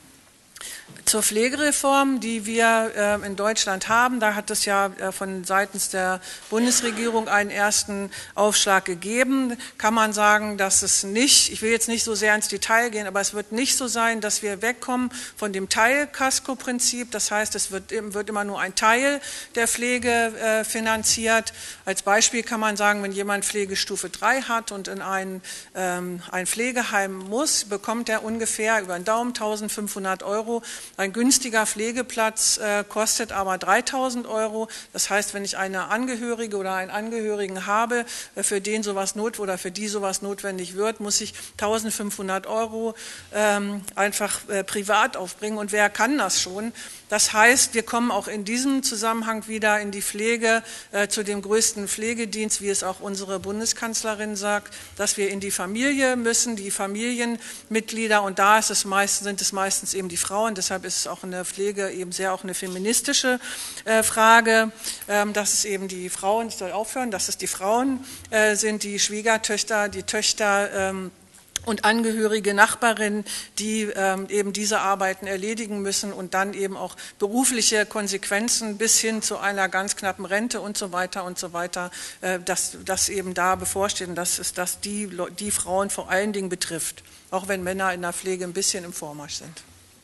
Zur Pflegereform, die wir äh, in Deutschland haben, da hat es ja äh, von seitens der Bundesregierung einen ersten Aufschlag gegeben. Kann man sagen, dass es nicht, ich will jetzt nicht so sehr ins Detail gehen, aber es wird nicht so sein, dass wir wegkommen von dem Teil-Kasko-Prinzip. Das heißt, es wird, wird immer nur ein Teil der Pflege äh, finanziert. Als Beispiel kann man sagen, wenn jemand Pflegestufe drei hat und in ein, ähm, ein Pflegeheim muss, bekommt er ungefähr über den Daumen eintausendfünfhundert Euro. Ein günstiger Pflegeplatz äh, kostet aber dreitausend Euro. Das heißt, wenn ich eine Angehörige oder einen Angehörigen habe, äh, für den sowas not oder für die sowas notwendig wird, muss ich eintausendfünfhundert Euro ähm, einfach äh, privat aufbringen. Und wer kann das schon? Das heißt, wir kommen auch in diesem Zusammenhang wieder in die Pflege äh, zu dem größten Pflegedienst, wie es auch unsere Bundeskanzlerin sagt, dass wir in die Familie müssen, die Familienmitglieder, und da ist es meist, sind es meistens eben die Frauen. Deshalb ist es auch in der Pflege eben sehr auch eine feministische äh, Frage, ähm, dass es eben die Frauen, ich soll aufhören, dass es die Frauen äh, sind, die Schwiegertöchter, die Töchter, ähm, und Angehörige Nachbarinnen, die ähm, eben diese Arbeiten erledigen müssen und dann eben auch berufliche Konsequenzen bis hin zu einer ganz knappen Rente und so weiter und so weiter, äh, dass das eben da bevorsteht und dass es das die, die Frauen vor allen Dingen betrifft, auch wenn Männer in der Pflege ein bisschen im Vormarsch sind.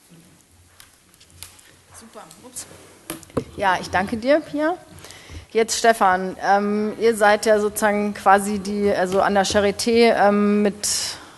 Super. Ups. Ja, ich danke dir, Pia. Jetzt Stefan, ähm, ihr seid ja sozusagen quasi die, also an der Charité ähm, mit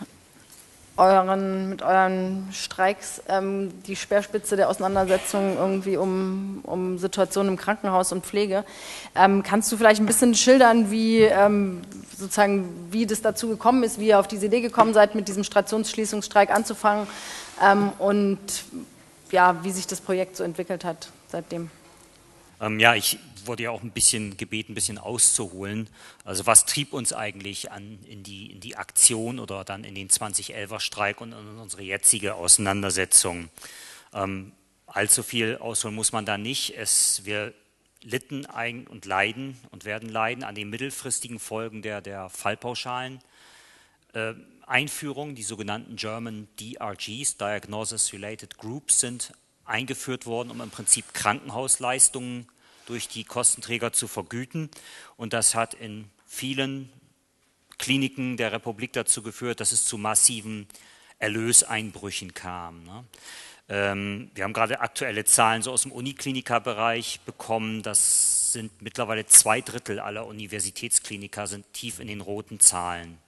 euren, mit euren Streiks ähm, die Speerspitze der Auseinandersetzung irgendwie um, um Situationen im Krankenhaus und Pflege. Ähm, kannst du vielleicht ein bisschen schildern, wie ähm, sozusagen, wie das dazu gekommen ist, wie ihr auf diese Idee gekommen seid, mit diesem Stationsschließungsstreik anzufangen ähm, und ja, wie sich das Projekt so entwickelt hat seitdem? Ähm, ja, ich wurde ja auch ein bisschen gebeten, ein bisschen auszuholen. Also was trieb uns eigentlich an in die, in die Aktion oder dann in den zweitausendelfer Streik und in unsere jetzige Auseinandersetzung? Ähm, allzu viel ausholen muss man da nicht. Es, wir litten ein und leiden und werden leiden an den mittelfristigen Folgen der, der Fallpauschalen. Äh, Einführung, die sogenannten German D R Gs, Diagnosis Related Groups, sind eingeführt worden, um im Prinzip Krankenhausleistungen durch die Kostenträger zu vergüten. Und das hat in vielen Kliniken der Republik dazu geführt, dass es zu massiven Erlöseinbrüchen kam. Ne? Ähm, wir haben gerade aktuelle Zahlen so aus dem Uniklinikerbereich bekommen. Das sind mittlerweile zwei Drittel aller Universitätskliniker sind tief in den roten Zahlen.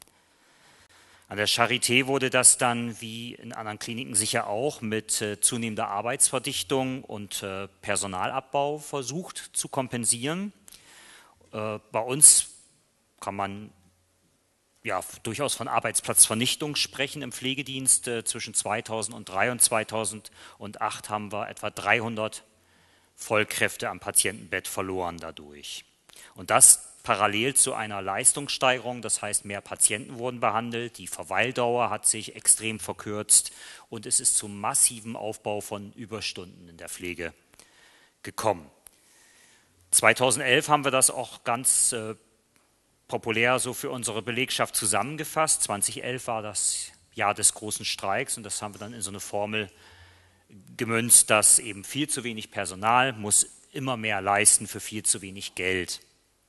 An der Charité wurde das dann, wie in anderen Kliniken sicher auch, mit äh, zunehmender Arbeitsverdichtung und äh, Personalabbau versucht zu kompensieren. Äh, bei uns kann man ja durchaus von Arbeitsplatzvernichtung sprechen im Pflegedienst. Äh, zwischen zweitausenddrei und zweitausendacht haben wir etwa dreihundert Vollkräfte am Patientenbett verloren dadurch. Und das parallel zu einer Leistungssteigerung, das heißt, mehr Patienten wurden behandelt, die Verweildauer hat sich extrem verkürzt und es ist zum massiven Aufbau von Überstunden in der Pflege gekommen. zweitausendelf haben wir das auch ganz äh, populär so für unsere Belegschaft zusammengefasst. zweitausendelf war das Jahr des großen Streiks und das haben wir dann in so eine Formel gemünzt, dass eben viel zu wenig Personal muss immer mehr leisten für viel zu wenig Geld.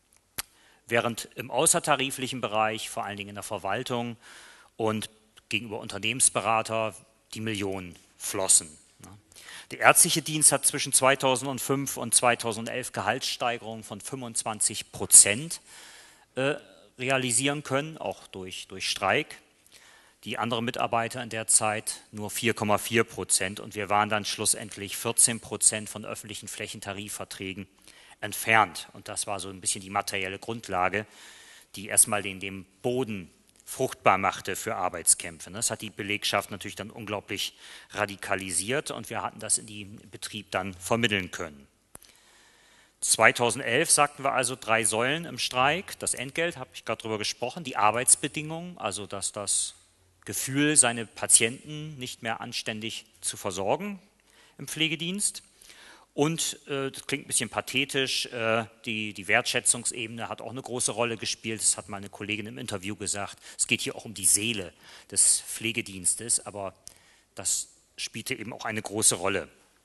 Während im außertariflichen Bereich, vor allen Dingen in der Verwaltung und gegenüber Unternehmensberater, die Millionen flossen. Der ärztliche Dienst hat zwischen zweitausendfünf und zweitausendelf Gehaltssteigerungen von fünfundzwanzig Prozent äh, realisieren können, auch durch, durch Streik. Die anderen Mitarbeiter in der Zeit nur vier Komma vier Prozent und wir waren dann schlussendlich vierzehn Prozent von öffentlichen Flächentarifverträgen entfernt. Und das war so ein bisschen die materielle Grundlage, die erstmal den, den Boden fruchtbar machte für Arbeitskämpfe. Das hat die Belegschaft natürlich dann unglaublich radikalisiert und wir hatten das in den Betrieb dann vermitteln können. zweitausendelf sagten wir also drei Säulen im Streik. Das Entgelt, habe ich gerade drüber gesprochen, die Arbeitsbedingungen, also dass das Gefühl, seine Patienten nicht mehr anständig zu versorgen im Pflegedienst. Und, äh, das klingt ein bisschen pathetisch, äh, die, die Wertschätzungsebene hat auch eine große Rolle gespielt. Das hat mal eine Kollegin im Interview gesagt. Es geht hier auch um die Seele des Pflegedienstes, aber das spielte eben auch eine große Rolle.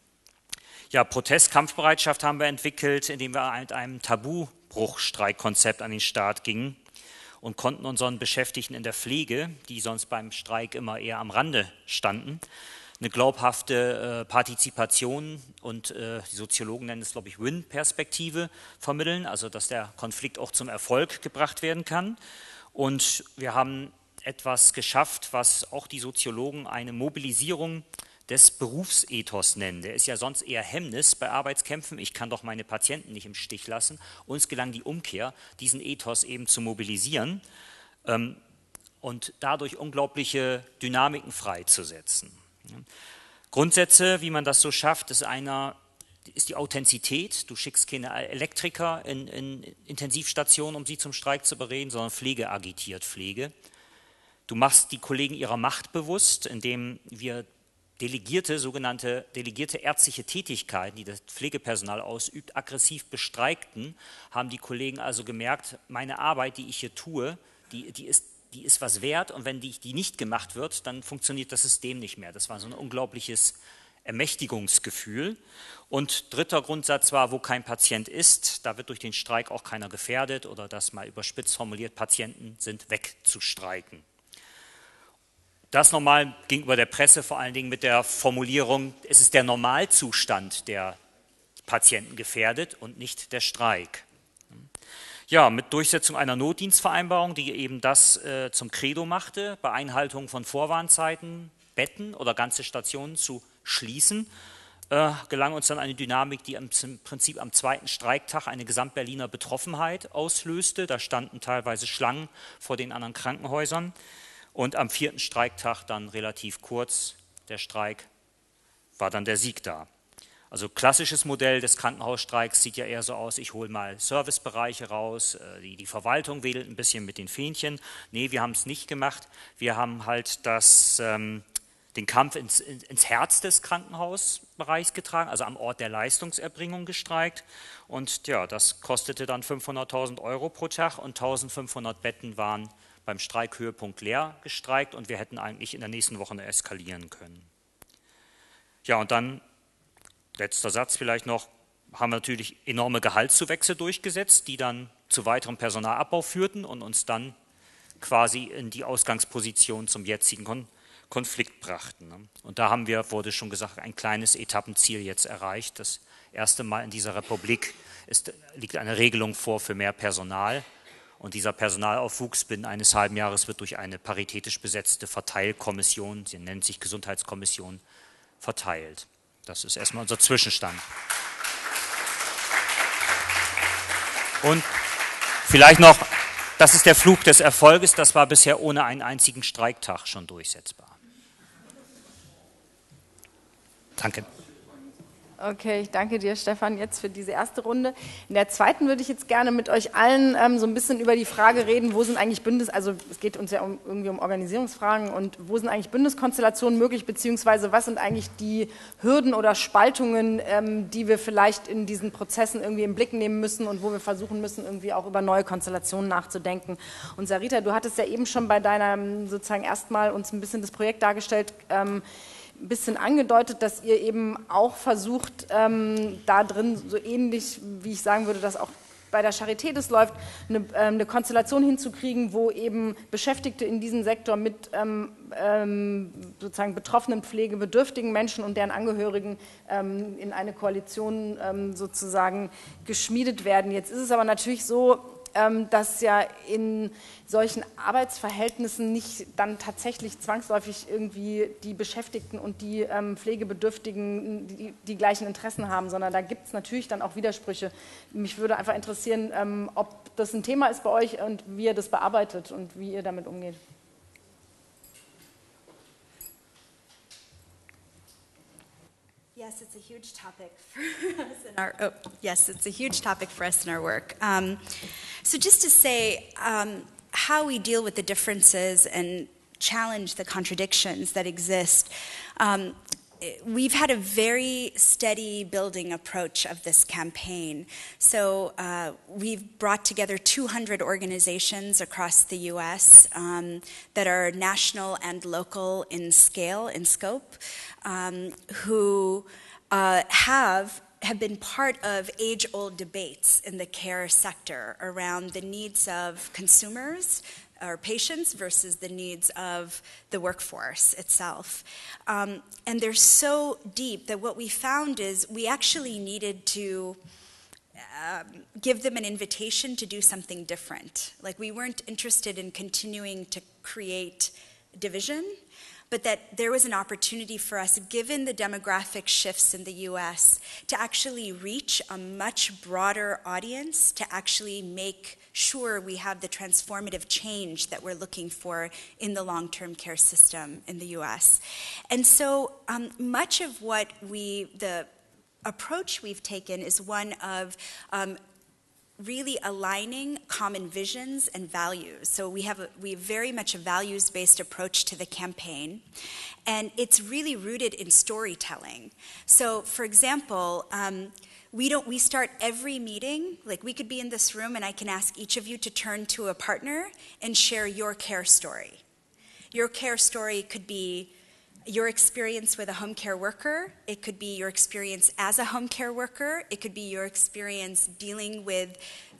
Ja, Protest, Kampfbereitschaft haben wir entwickelt, indem wir mit einem Tabubruchstreikkonzept an den Start gingen und konnten unseren Beschäftigten in der Pflege, die sonst beim Streik immer eher am Rande standen, eine glaubhafte äh, Partizipation und äh, die Soziologen nennen es, glaube ich, Win-Perspektive vermitteln, also dass der Konflikt auch zum Erfolg gebracht werden kann. Und wir haben etwas geschafft, was auch die Soziologen eine Mobilisierung des Berufsethos nennen. Der ist ja sonst eher Hemmnis bei Arbeitskämpfen. Ich kann doch meine Patienten nicht im Stich lassen. Uns gelang die Umkehr, diesen Ethos eben zu mobilisieren ähm, und dadurch unglaubliche Dynamiken freizusetzen. Ja. Grundsätze, wie man das so schafft, ist einer, ist die Authentizität. Du schickst keine Elektriker in, in Intensivstationen, um sie zum Streik zu bereden, sondern Pflege agitiert Pflege. Du machst die Kollegen ihrer Macht bewusst, indem wir delegierte, sogenannte delegierte ärztliche Tätigkeiten, die das Pflegepersonal ausübt, aggressiv bestreikten, haben die Kollegen also gemerkt, meine Arbeit, die ich hier tue, die, die, ist, die ist was wert und wenn die, die nicht gemacht wird, dann funktioniert das System nicht mehr. Das war so ein unglaubliches Ermächtigungsgefühl. Und dritter Grundsatz war, wo kein Patient ist, da wird durch den Streik auch keiner gefährdet oder das mal überspitzt formuliert, Patienten sind wegzustreiken. Das nochmal gegenüber der Presse vor allen Dingen mit der Formulierung, es ist der Normalzustand, der Patienten gefährdet und nicht der Streik. Ja, mit Durchsetzung einer Notdienstvereinbarung, die eben das äh, zum Credo machte, bei Einhaltung von Vorwarnzeiten, Betten oder ganze Stationen zu schließen, äh, gelang uns dann eine Dynamik, die im Prinzip am zweiten Streiktag eine Gesamtberliner Betroffenheit auslöste. Da standen teilweise Schlangen vor den anderen Krankenhäusern. Und am vierten Streiktag dann relativ kurz, der Streik, war dann der Sieg da. Also klassisches Modell des Krankenhausstreiks sieht ja eher so aus, ich hole mal Servicebereiche raus, die, die Verwaltung wedelt ein bisschen mit den Fähnchen. Nee, wir haben es nicht gemacht. Wir haben halt das, ähm, den Kampf ins, ins Herz des Krankenhausbereichs getragen, also am Ort der Leistungserbringung gestreikt. Und ja, das kostete dann fünfhunderttausend Euro pro Tag und eintausendfünfhundert Betten waren beim Streikhöhepunkt leer gestreikt und wir hätten eigentlich in der nächsten Woche eskalieren können. Ja, und dann, letzter Satz vielleicht noch, haben wir natürlich enorme Gehaltszuwächse durchgesetzt, die dann zu weiterem Personalabbau führten und uns dann quasi in die Ausgangsposition zum jetzigen Kon Konflikt brachten. Und da haben wir, wurde schon gesagt, ein kleines Etappenziel jetzt erreicht. Das erste Mal in dieser Republik ist, liegt eine Regelung vor für mehr Personal. Und dieser Personalaufwuchs binnen eines halben Jahres wird durch eine paritätisch besetzte Verteilkommission, sie nennt sich Gesundheitskommission, verteilt. Das ist erstmal unser Zwischenstand. Und vielleicht noch, das ist der Fluch des Erfolges, das war bisher ohne einen einzigen Streiktag schon durchsetzbar. Danke. Okay, ich danke dir, Stefan, jetzt für diese erste Runde. In der zweiten würde ich jetzt gerne mit euch allen ähm, so ein bisschen über die Frage reden, wo sind eigentlich Bündnis, also es geht uns ja um, irgendwie um Organisierungsfragen und wo sind eigentlich Bündniskonstellationen möglich, beziehungsweise was sind eigentlich die Hürden oder Spaltungen, ähm, die wir vielleicht in diesen Prozessen irgendwie im Blick nehmen müssen und wo wir versuchen müssen, irgendwie auch über neue Konstellationen nachzudenken. Und Sarita, du hattest ja eben schon bei deiner sozusagen erstmal uns ein bisschen das Projekt dargestellt, ähm, ein bisschen angedeutet, dass ihr eben auch versucht, ähm, da drin so ähnlich, wie ich sagen würde, dass auch bei der Charité das läuft, eine, ähm, eine Konstellation hinzukriegen, wo eben Beschäftigte in diesem Sektor mit ähm, ähm, sozusagen betroffenen pflegebedürftigen Menschen und deren Angehörigen ähm, in eine Koalition ähm, sozusagen geschmiedet werden. Jetzt ist es aber natürlich so, ähm, dass ja in solchen Arbeitsverhältnissen nicht dann tatsächlich zwangsläufig irgendwie die Beschäftigten und die ähm, Pflegebedürftigen die, die gleichen Interessen haben, sondern da gibt es natürlich dann auch Widersprüche. Mich würde einfach interessieren, ähm, ob das ein Thema ist bei euch und wie ihr das bearbeitet und wie ihr damit umgeht. Yes, it's a huge topic for us in our. Oh, yes, it's a huge topic for us in our work. Um, so, just to say um, how we deal with the differences and challenge the contradictions that exist. Um, We've had a very steady building approach of this campaign. So uh, we've brought together two hundred organizations across the U S um, that are national and local in scale, in scope, um, who uh, have have been part of age-old debates in the care sector around the needs of consumers, or patients versus the needs of the workforce itself. Um, and they're so deep that what we found is we actually needed to um, give them an invitation to do something different. Like, we weren't interested in continuing to create division, but that there was an opportunity for us, given the demographic shifts in the U S, to actually reach a much broader audience, to actually make sure we have the transformative change that we're looking for in the long-term care system in the U S. And so um, much of what we, the approach we've taken is one of um, really aligning common visions and values. So we have a, we have very much a values-based approach to the campaign, and it's really rooted in storytelling. So, for example, um, we don't we start every meeting, like we could be in this room and I can ask each of you to turn to a partner and share your care story. Your care story could be your experience with a home care worker. It could be your experience as a home care worker. It could be your experience dealing with,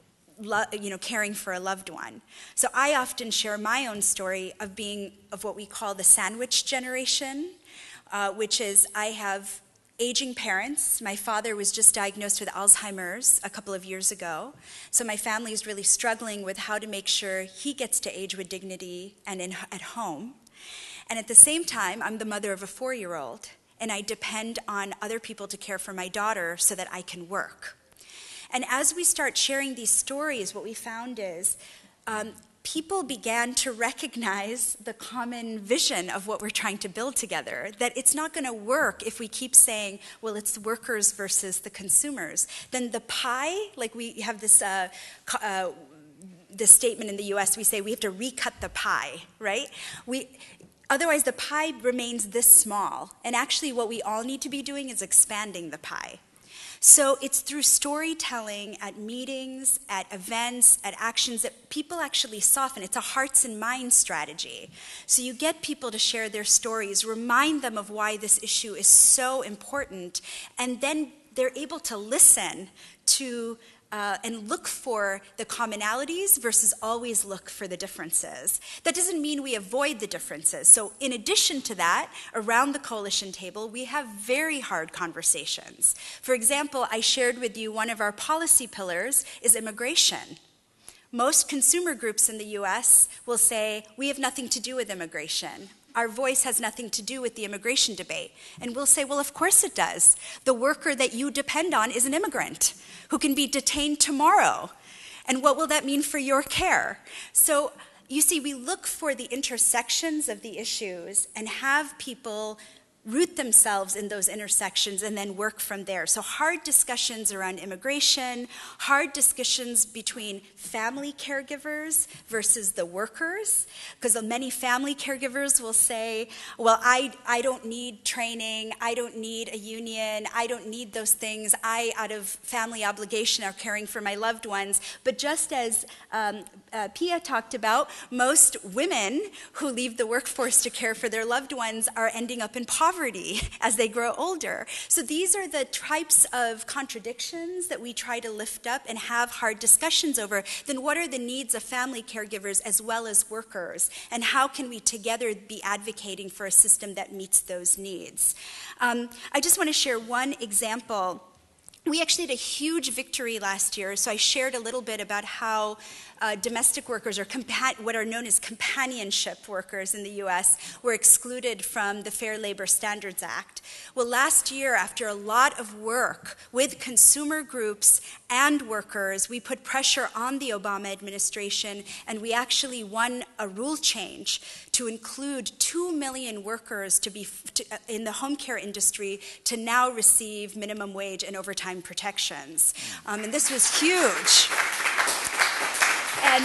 lo- you know, caring for a loved one. So I often share my own story of being of what we call the sandwich generation, uh, which is I have aging parents. My father was just diagnosed with Alzheimer's a couple of years ago. So my family is really struggling with how to make sure he gets to age with dignity and in, at home. And at the same time, I'm the mother of a four-year-old, and I depend on other people to care for my daughter so that I can work. And as we start sharing these stories, what we found is um, people began to recognize the common vision of what we're trying to build together, that it's not going to work if we keep saying, well, it's the workers versus the consumers. Then the pie, like we have this uh, uh, this statement in the U S, we say we have to recut the pie, right? We... Otherwise, the pie remains this small. And actually, what we all need to be doing is expanding the pie. So it's through storytelling at meetings, at events, at actions that people actually soften. It's a hearts and minds strategy. So you get people to share their stories, remind them of why this issue is so important, and then they're able to listen to Uh, and look for the commonalities versus always look for the differences. That doesn't mean we avoid the differences. So in addition to that, around the coalition table, we have very hard conversations. For example, I shared with you one of our policy pillars is immigration. Most consumer groups in the U S will say, we have nothing to do with immigration. Our voice has nothing to do with the immigration debate. And we'll say, well, of course it does. The worker that you depend on is an immigrant who can be detained tomorrow. And what will that mean for your care? So you see, we look for the intersections of the issues and have people root themselves in those intersections and then work from there. So hard discussions around immigration, hard discussions between family caregivers versus the workers, because many family caregivers will say, well, I, I don't need training, I don't need a union, I don't need those things, I, out of family obligation, are caring for my loved ones. But just as um, uh, Pia talked about, most women who leave the workforce to care for their loved ones are ending up in poverty as they grow older. So these are the types of contradictions that we try to lift up and have hard discussions over. Then what are the needs of family caregivers as well as workers? And how can we together be advocating for a system that meets those needs? Um, I just want to share one example we actually had a huge victory last year. So I shared a little bit about how uh, domestic workers, or what are known as companionship workers in the U S, were excluded from the Fair Labor Standards Act. Well, last year, after a lot of work with consumer groups and workers, we put pressure on the Obama administration, and we actually won a rule change to include two million workers to be to, uh, in the home care industry to now receive minimum wage and overtime protections. Um, and this was huge. And,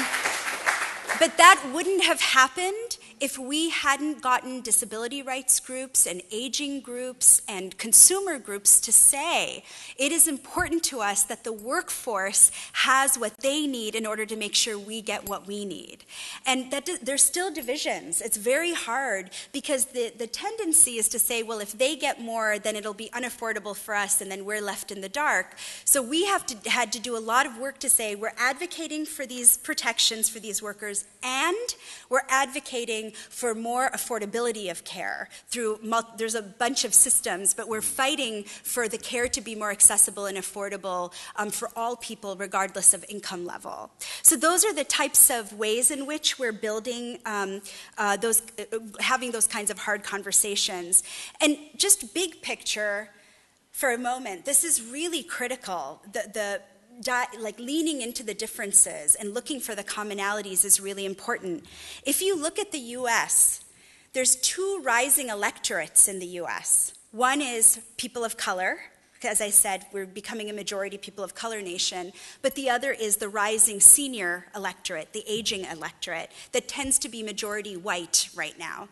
but that wouldn't have happened if we hadn't gotten disability rights groups and aging groups and consumer groups to say it is important to us that the workforce has what they need in order to make sure we get what we need. And that there's still divisions. It's very hard because the, the tendency is to say, well, if they get more, then it'll be unaffordable for us and then we're left in the dark. So we have to, had to do a lot of work to say we're advocating for these protections for these workers, and we're advocating for more affordability of care through, there's a bunch of systems, but we're fighting for the care to be more accessible and affordable um, for all people regardless of income level. So those are the types of ways in which we're building um, uh, those, uh, having those kinds of hard conversations. And just big picture for a moment, this is really critical. The, the like leaning into the differences and looking for the commonalities is really important. If you look at the U S, there's two rising electorates in the U S. One is people of color. As I said, we're becoming a majority people of color nation. But the other is the rising senior electorate, the aging electorate, that tends to be majority white right now.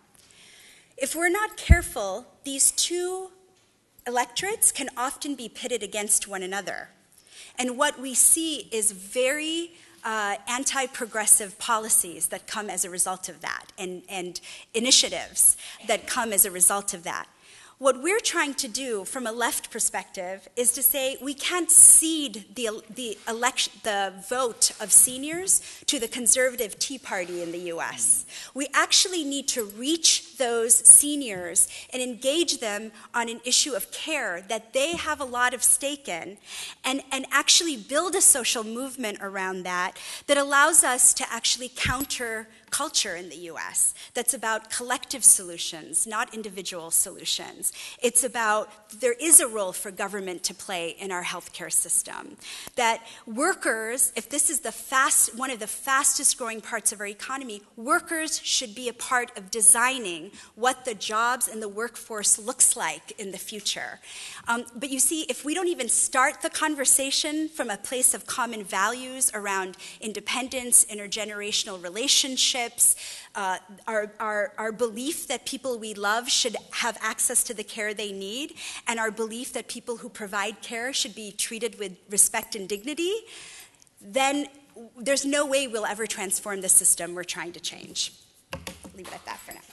If we're not careful, these two electorates can often be pitted against one another. And what we see is very uh, anti-progressive policies that come as a result of that, and, and initiatives that come as a result of that. What we're trying to do from a left perspective is to say we can't cede the, the, election, the vote of seniors to the conservative Tea Party in the U S. We actually need to reach those seniors and engage them on an issue of care that they have a lot of stake in, and, and actually build a social movement around that that allows us to actually counter culture in the U S that's about collective solutions, not individual solutions. It's about, there is a role for government to play in our healthcare system. That workers, if this is the fast, one of the fastest growing parts of our economy, workers should be a part of designing what the jobs and the workforce looks like in the future. Um, but you see, if we don't even start the conversation from a place of common values around independence, intergenerational relationships, Uh, our, our, our belief that people we love should have access to the care they need, and our belief that people who provide care should be treated with respect and dignity, then there's no way we'll ever transform the system we're trying to change. I'll leave it at that for now.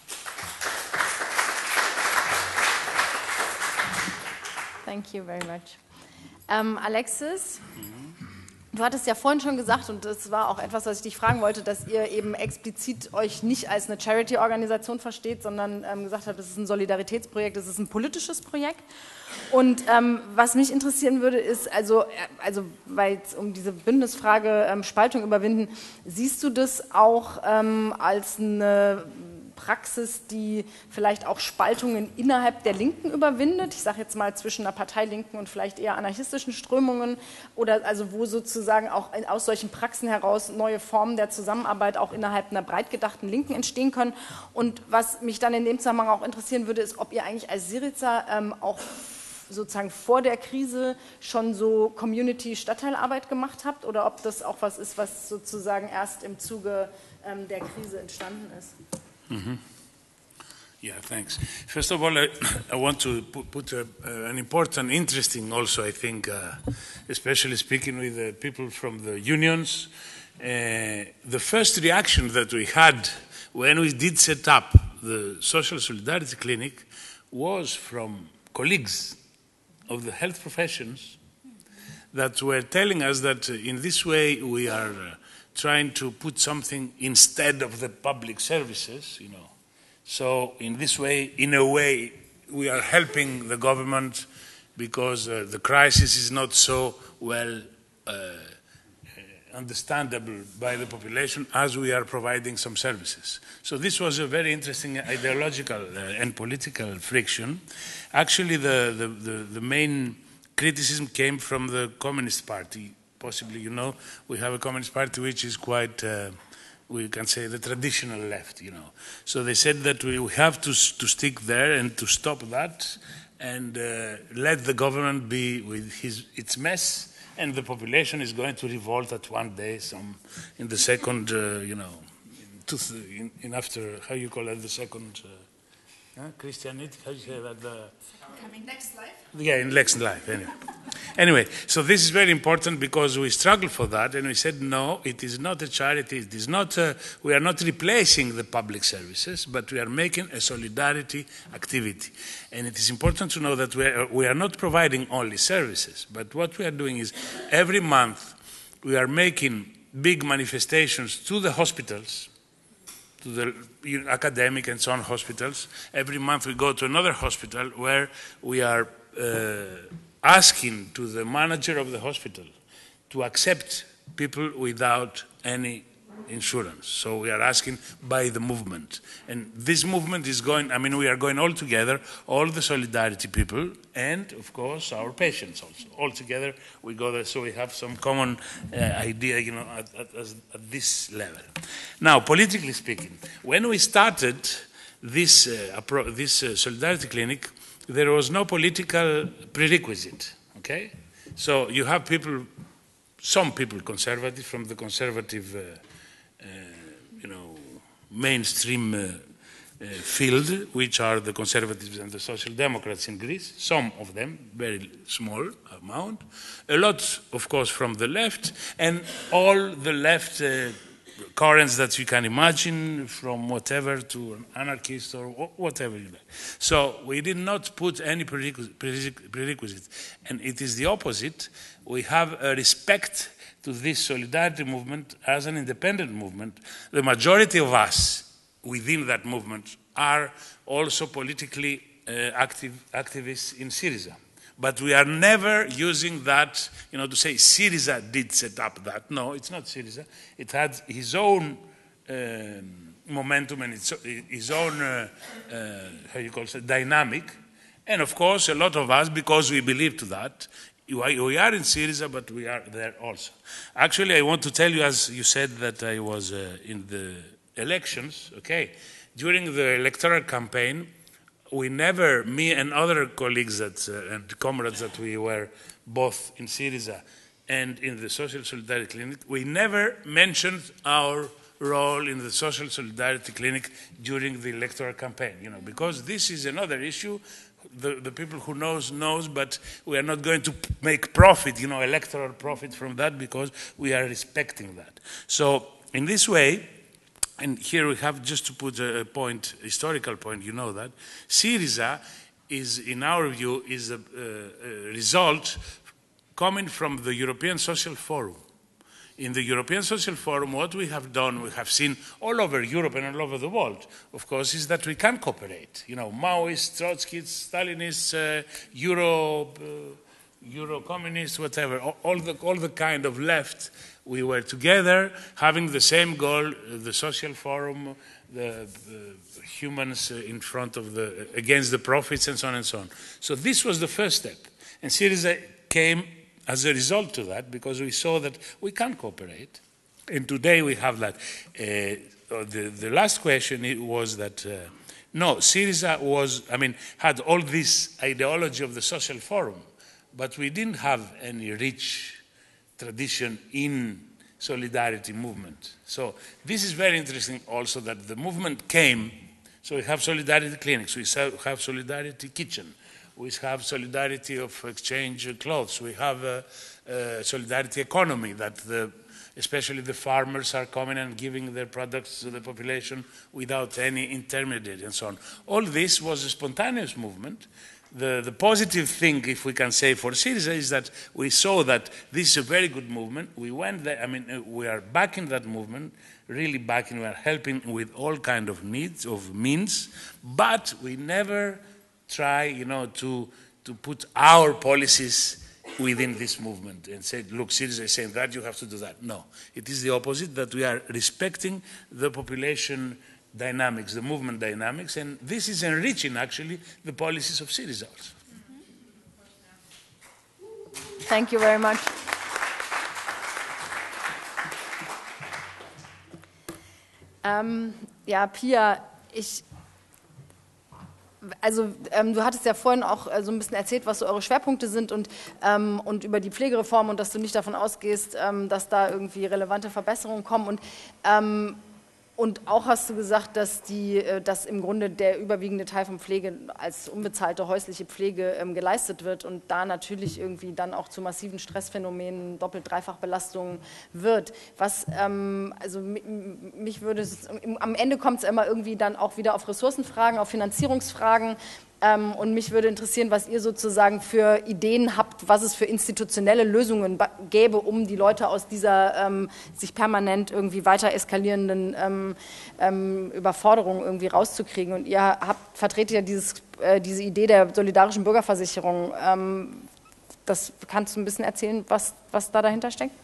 Thank you very much. Um, Alexis? Du hattest ja vorhin schon gesagt, und das war auch etwas, was ich dich fragen wollte, dass ihr eben explizit euch nicht als eine Charity-Organisation versteht, sondern ähm, gesagt habt, es ist ein Solidaritätsprojekt, es ist ein politisches Projekt. Und ähm, was mich interessieren würde, ist, also, also weil es um diese Bündnisfrage ähm, Spaltung überwinden, siehst du das auch ähm, als eine Praxis, die vielleicht auch Spaltungen innerhalb der Linken überwindet, ich sage jetzt mal zwischen einer Parteilinken und vielleicht eher anarchistischen Strömungen, oder also wo sozusagen auch aus solchen Praxen heraus neue Formen der Zusammenarbeit auch innerhalb einer breit gedachten Linken entstehen können. Und was mich dann in dem Zusammenhang auch interessieren würde, ist, ob ihr eigentlich als Syriza ähm, auch sozusagen vor der Krise schon so Community-Stadtteilarbeit gemacht habt, oder ob das auch was ist, was sozusagen erst im Zuge ähm, der Krise entstanden ist. Mm-hmm. Yeah, thanks. First of all, I, I want to put, put a, uh, an important, interesting also, I think, uh, especially speaking with the people from the unions, uh, the first reaction that we had when we did set up the Social Solidarity Clinic was from colleagues of the health professions that were telling us that uh, in this way we are uh, trying to put something instead of the public services, you know. So in this way, in a way, we are helping the government because uh, the crisis is not so well uh, understandable by the population as we are providing some services. So this was a very interesting ideological uh, and political friction. Actually, the, the, the, the main criticism came from the Communist Party. Possibly, you know, we have a Communist Party which is quite, uh, we can say, the traditional left, you know. So they said that we have to, to stick there and to stop that and uh, let the government be with his, its mess, and the population is going to revolt at one day, some in the second, uh, you know, in, two, in, in after, how you call it, the second, uh, huh? Christianity, how you say that? The, Coming next life? Yeah, in next life, anyway. Anyway, so this is very important because we struggled for that and we said, no, it is not a charity, it is not, a, we are not replacing the public services, but we are making a solidarity activity. And it is important to know that we are, we are not providing only services, but what we are doing is every month we are making big manifestations to the hospitals, to the academic and so on hospitals. Every month we go to another hospital where we are uh, asking to the manager of the hospital to accept people without any insurance. So we are asking by the movement. And this movement is going, I mean, we are going all together, all the solidarity people, and of course our patients also. All together we go there, so we have some common uh, idea, you know, at, at, at this level. Now, politically speaking, when we started this, uh, this uh, solidarity clinic, there was no political prerequisite, okay? So you have people, some people conservative, from the conservative uh, Uh, you know, mainstream uh, uh, field, which are the conservatives and the social democrats in Greece, some of them, very small amount, a lot, of course, from the left, and all the left uh, currents that you can imagine, from whatever to an anarchist or whatever you like. So we did not put any prerequisites, and it is the opposite. We have a respect to this solidarity movement as an independent movement. The majority of us within that movement are also politically uh, active activists in Syriza. But we are never using that, you know, to say Syriza did set up that. No, it's not Syriza. It had his own um, momentum and its, his own, uh, uh, how you call it, dynamic. And of course, a lot of us, because we believe to that, we are in Syriza, but we are there also. Actually, I want to tell you, as you said, that I was uh, in the elections, okay. During the electoral campaign, we never, me and other colleagues that, uh, and comrades that we were both in Syriza and in the Social Solidarity Clinic, we never mentioned our role in the Social Solidarity Clinic during the electoral campaign, you know, because this is another issue. The, the people who knows, knows, but we are not going to make profit, you know, electoral profit from that, because we are respecting that. So in this way, and here we have just to put a point, historical point, you know that, Syriza is, in our view, is a, a result coming from the European Social Forum. In the European Social Forum, what we have done, we have seen all over Europe and all over the world, of course, is that we can cooperate. You know, Maoists, Trotskyists, Stalinists, uh, Euro, uh, Euro communists, whatever, all, all the all the kind of left, we were together, having the same goal: the social forum, the, the humans in front of the against the profits, and so on and so on. So this was the first step, and Syriza came as a result to that, because we saw that we can cooperate, and today we have that. Uh, the, the last question was that, uh, no, Syriza was, I mean, had all this ideology of the social forum, but we didn't have any rich tradition in solidarity movement. So this is very interesting also, that the movement came, so we have solidarity clinics, we have solidarity kitchen, we have solidarity of exchange clothes. We have a, a solidarity economy, that the, especially the farmers are coming and giving their products to the population without any intermediary and so on. All this was a spontaneous movement. The, the positive thing, if we can say, for Syriza is that we saw that this is a very good movement. We went there, I mean, we are backing that movement, really backing, we are helping with all kind of needs, of means, but we never try, you know, to to put our policies within this movement and said, look, Syriza is saying that, you have to do that. No, it is the opposite, that we are respecting the population dynamics, the movement dynamics, and this is enriching actually the policies of Syriza also. Thank you very much. Ähm, ja, Pia, ich, also ähm, du hattest ja vorhin auch äh, so ein bisschen erzählt, was so eure Schwerpunkte sind und, ähm, und über die Pflegereform und dass du nicht davon ausgehst, ähm, dass da irgendwie relevante Verbesserungen kommen und ähm, Und auch hast du gesagt, dass, die, dass im Grunde der überwiegende Teil von Pflege als unbezahlte häusliche Pflege ähm, geleistet wird und da natürlich irgendwie dann auch zu massiven Stressphänomenen, Doppelt-Dreifach-Belastungen wird. Was, ähm, also mich würde es, am Ende kommt es immer irgendwie dann auch wieder auf Ressourcenfragen, auf Finanzierungsfragen. Ähm, und mich würde interessieren, was ihr sozusagen für Ideen habt, was es für institutionelle Lösungen gäbe, um die Leute aus dieser ähm, sich permanent irgendwie weiter eskalierenden ähm, ähm, Überforderung irgendwie rauszukriegen. Und ihr habt, vertretet ja dieses, äh, diese Idee der solidarischen Bürgerversicherung. Ähm, das kannst du ein bisschen erzählen, was, was da dahinter steckt?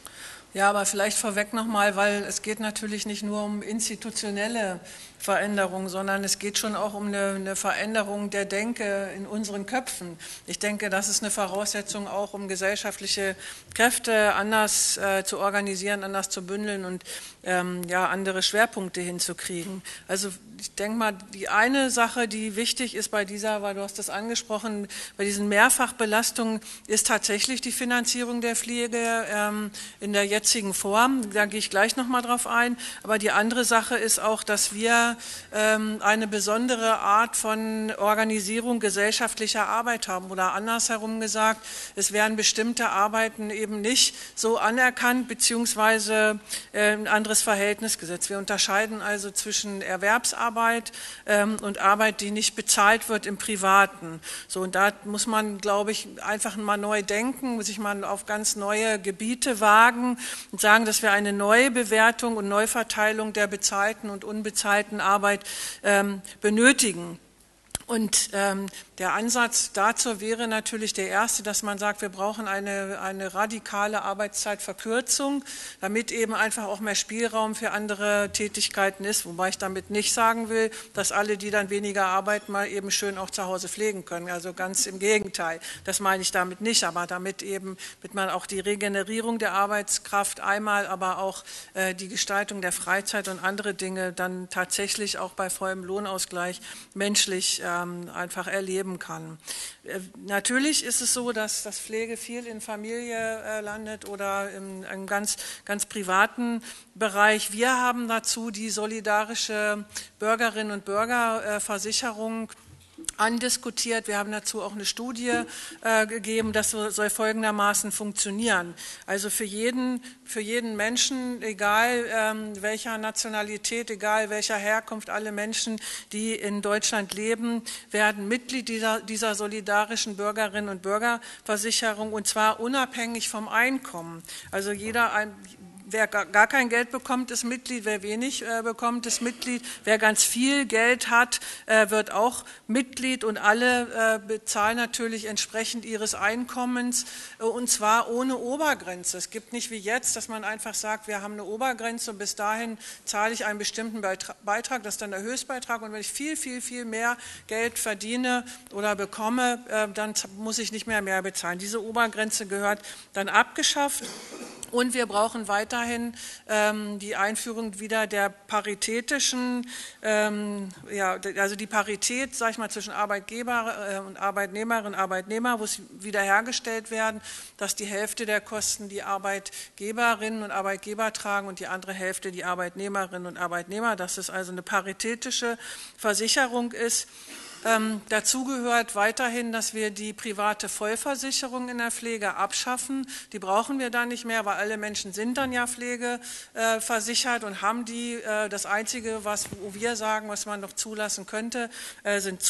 Ja, aber vielleicht vorweg nochmal, weil es geht natürlich nicht nur um institutionelle Veränderung, sondern es geht schon auch um eine, eine Veränderung der Denke in unseren Köpfen. Ich denke, das ist eine Voraussetzung auch, um gesellschaftliche Kräfte anders äh, zu organisieren, anders zu bündeln und ähm, ja, andere Schwerpunkte hinzukriegen. Also ich denke mal, die eine Sache, die wichtig ist bei dieser, weil du hast das angesprochen, bei diesen Mehrfachbelastungen, ist tatsächlich die Finanzierung der Pflege ähm, in der jetzigen Form. Da gehe ich gleich nochmal drauf ein. Aber die andere Sache ist auch, dass wir ähm, eine besondere Art von Organisierung gesellschaftlicher Arbeit haben. Oder andersherum gesagt, es werden bestimmte Arbeiten eben nicht so anerkannt beziehungsweise äh, ein anderes Verhältnis gesetzt. Wir unterscheiden also zwischen Erwerbsarbeit Arbeit ähm, und Arbeit, die nicht bezahlt wird im Privaten. So, und da muss man, glaube ich, einfach mal neu denken, sich mal auf ganz neue Gebiete wagen und sagen, dass wir eine neue Bewertung und Neuverteilung der bezahlten und unbezahlten Arbeit ähm, benötigen. Und ähm, der Ansatz dazu wäre natürlich der erste, dass man sagt, wir brauchen eine, eine radikale Arbeitszeitverkürzung, damit eben einfach auch mehr Spielraum für andere Tätigkeiten ist, wobei ich damit nicht sagen will, dass alle, die dann weniger arbeiten, mal eben schön auch zu Hause pflegen können. Also ganz im Gegenteil, das meine ich damit nicht, aber damit eben, damit man auch die Regenerierung der Arbeitskraft einmal, aber auch äh, die Gestaltung der Freizeit und andere Dinge dann tatsächlich auch bei vollem Lohnausgleich menschlich äh, einfach erleben kann. Natürlich ist es so, dass das Pflege viel in Familie landet oder in einem ganz, ganz privaten Bereich. Wir haben dazu die solidarische Bürgerinnen- und Bürgerversicherung andiskutiert. Wir haben dazu auch eine Studie äh, gegeben, das soll folgendermaßen funktionieren. Also für jeden, für jeden Menschen, egal ähm, welcher Nationalität, egal welcher Herkunft, alle Menschen, die in Deutschland leben, werden Mitglied dieser, dieser solidarischen Bürgerinnen- und Bürgerversicherung und zwar unabhängig vom Einkommen. Also jeder ein Wer gar kein Geld bekommt, ist Mitglied. Wer wenig äh, bekommt, ist Mitglied. Wer ganz viel Geld hat, äh, wird auch Mitglied. Und alle äh, bezahlen natürlich entsprechend ihres Einkommens äh, und zwar ohne Obergrenze. Es gibt nicht wie jetzt, dass man einfach sagt, wir haben eine Obergrenze und bis dahin zahle ich einen bestimmten Beitrag. Das ist dann der Höchstbeitrag. Und wenn ich viel, viel, viel mehr Geld verdiene oder bekomme, äh, dann muss ich nicht mehr mehr bezahlen. Diese Obergrenze gehört dann abgeschafft. Und wir brauchen weiterhin ähm, die Einführung wieder der paritätischen, ähm, ja, also die Parität, sag ich mal, zwischen Arbeitgeber äh, und Arbeitnehmerinnen und Arbeitnehmer muss wiederhergestellt werden, dass die Hälfte der Kosten die Arbeitgeberinnen und Arbeitgeber tragen und die andere Hälfte die Arbeitnehmerinnen und Arbeitnehmer, dass es also eine paritätische Versicherung ist. Ähm, dazu gehört weiterhin, dass wir die private Vollversicherung in der Pflege abschaffen. Die brauchen wir dann nicht mehr, weil alle Menschen sind dann ja pflegeversichert äh, und haben die. Äh, das Einzige, was wo wir sagen, was man noch zulassen könnte, äh, sind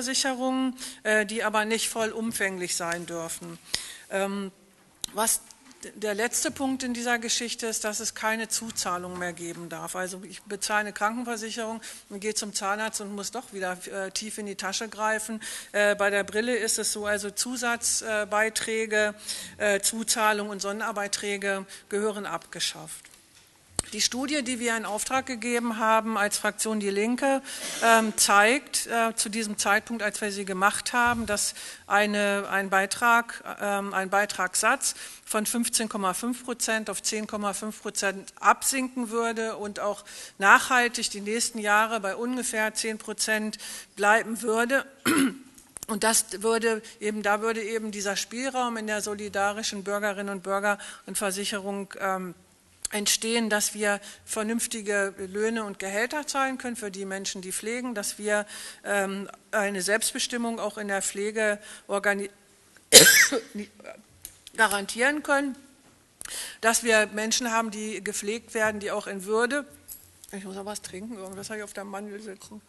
Zusatzversicherungen, äh, die aber nicht vollumfänglich sein dürfen. Ähm, was der letzte Punkt in dieser Geschichte ist, dass es keine Zuzahlung mehr geben darf. Also ich bezahle eine Krankenversicherung und gehe zum Zahnarzt und muss doch wieder äh, tief in die Tasche greifen. Äh, bei der Brille ist es so, also Zusatzbeiträge, äh, Zuzahlung und Sonderbeiträge gehören abgeschafft. Die Studie, die wir in Auftrag gegeben haben als Fraktion Die Linke, ähm, zeigt äh, zu diesem Zeitpunkt, als wir sie gemacht haben, dass eine, ein, Beitrag, ähm, ein Beitragssatz von fünfzehn Komma fünf Prozent auf zehn Komma fünf Prozent absinken würde und auch nachhaltig die nächsten Jahre bei ungefähr zehn Prozent bleiben würde. Und das würde eben, da würde eben dieser Spielraum in der solidarischen Bürgerinnen und Bürger und Versicherung ähm, entstehen, dass wir vernünftige Löhne und Gehälter zahlen können für die Menschen, die pflegen, dass wir ähm, eine Selbstbestimmung auch in der Pflege garantieren können, dass wir Menschen haben, die gepflegt werden, die auch in Würde, ich muss auch was trinken, irgendwas habe ich auf der Mandel sitzen,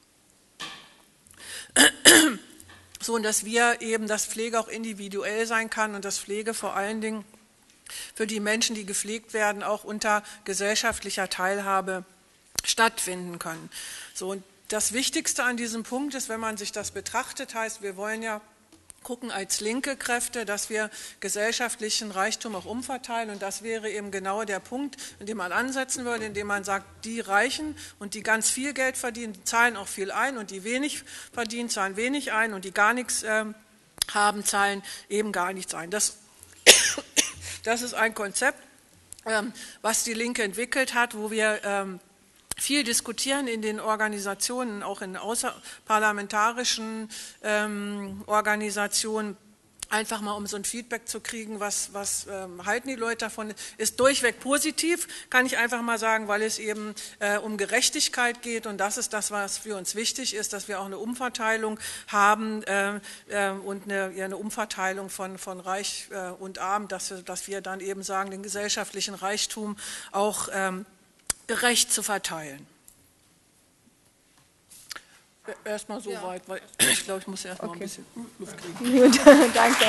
so, und dass wir eben, dass Pflege auch individuell sein kann und dass Pflege vor allen Dingen für die Menschen, die gepflegt werden, auch unter gesellschaftlicher Teilhabe stattfinden können. So, und das Wichtigste an diesem Punkt ist, wenn man sich das betrachtet, heißt, wir wollen ja gucken als linke Kräfte, dass wir gesellschaftlichen Reichtum auch umverteilen, und das wäre eben genau der Punkt, in dem man ansetzen würde, indem man sagt, die Reichen und die ganz viel Geld verdienen, die zahlen auch viel ein, und die wenig verdienen, zahlen wenig ein, und die gar nichts äh, haben, zahlen eben gar nichts ein. Das Das ist ein Konzept, ähm, was die Linke entwickelt hat, wo wir ähm, viel diskutieren in den Organisationen, auch in außerparlamentarischen ähm, Organisationen, einfach mal um so ein Feedback zu kriegen, was, was ähm, halten die Leute davon, ist durchweg positiv, kann ich einfach mal sagen, weil es eben äh, um Gerechtigkeit geht, und das ist das, was für uns wichtig ist, dass wir auch eine Umverteilung haben äh, äh, und eine, ja, eine Umverteilung von, von Reich äh, und Arm, dass wir, dass wir dann eben sagen, den gesellschaftlichen Reichtum auch ähm, gerecht zu verteilen. Erstmal so ja. weit, weil ich glaube, ich muss erstmal okay. ein bisschen Luft kriegen. Gut, danke.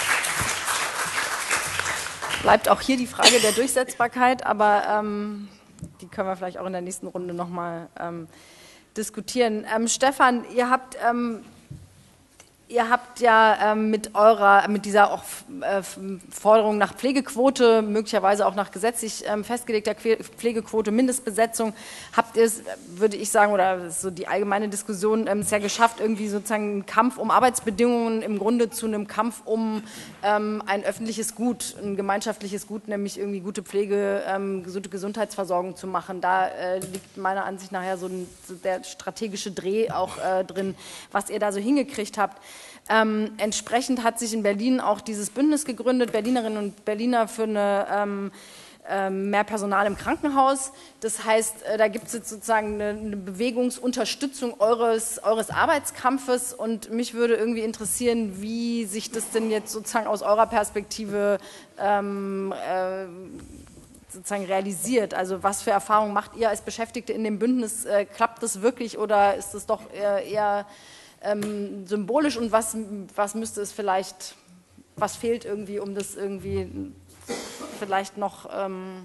Bleibt auch hier die Frage der Durchsetzbarkeit, aber ähm, die können wir vielleicht auch in der nächsten Runde nochmal ähm, diskutieren. Ähm, Stefan, ihr habt, ähm, ihr habt ja ähm, mit eurer, mit dieser auch, äh, Forderung nach Pflegequote, möglicherweise auch nach gesetzlich ähm, festgelegter Pflegequote, Mindestbesetzung, habt ihr es, würde ich sagen, oder so die allgemeine Diskussion, ähm, es ja geschafft, irgendwie sozusagen einen Kampf um Arbeitsbedingungen im Grunde zu einem Kampf um ähm, ein öffentliches Gut, ein gemeinschaftliches Gut, nämlich irgendwie gute Pflege, ähm, gute Gesundheitsversorgung zu machen. Da äh, liegt meiner Ansicht nach ja so, ein, so der strategische Dreh auch äh, drin, was ihr da so hingekriegt habt. Ähm, entsprechend hat sich in Berlin auch dieses Bündnis gegründet, Berlinerinnen und Berliner für eine, ähm, äh, mehr Personal im Krankenhaus. Das heißt, äh, da gibt es jetzt sozusagen eine, eine Bewegungsunterstützung eures, eures Arbeitskampfes, und mich würde irgendwie interessieren, wie sich das denn jetzt sozusagen aus eurer Perspektive ähm, äh, sozusagen realisiert. Also was für Erfahrungen macht ihr als Beschäftigte in dem Bündnis? Äh, klappt das wirklich, oder ist das doch eher, eher Ähm, symbolisch, und was, was müsste es vielleicht, was fehlt irgendwie, um das irgendwie vielleicht noch ähm,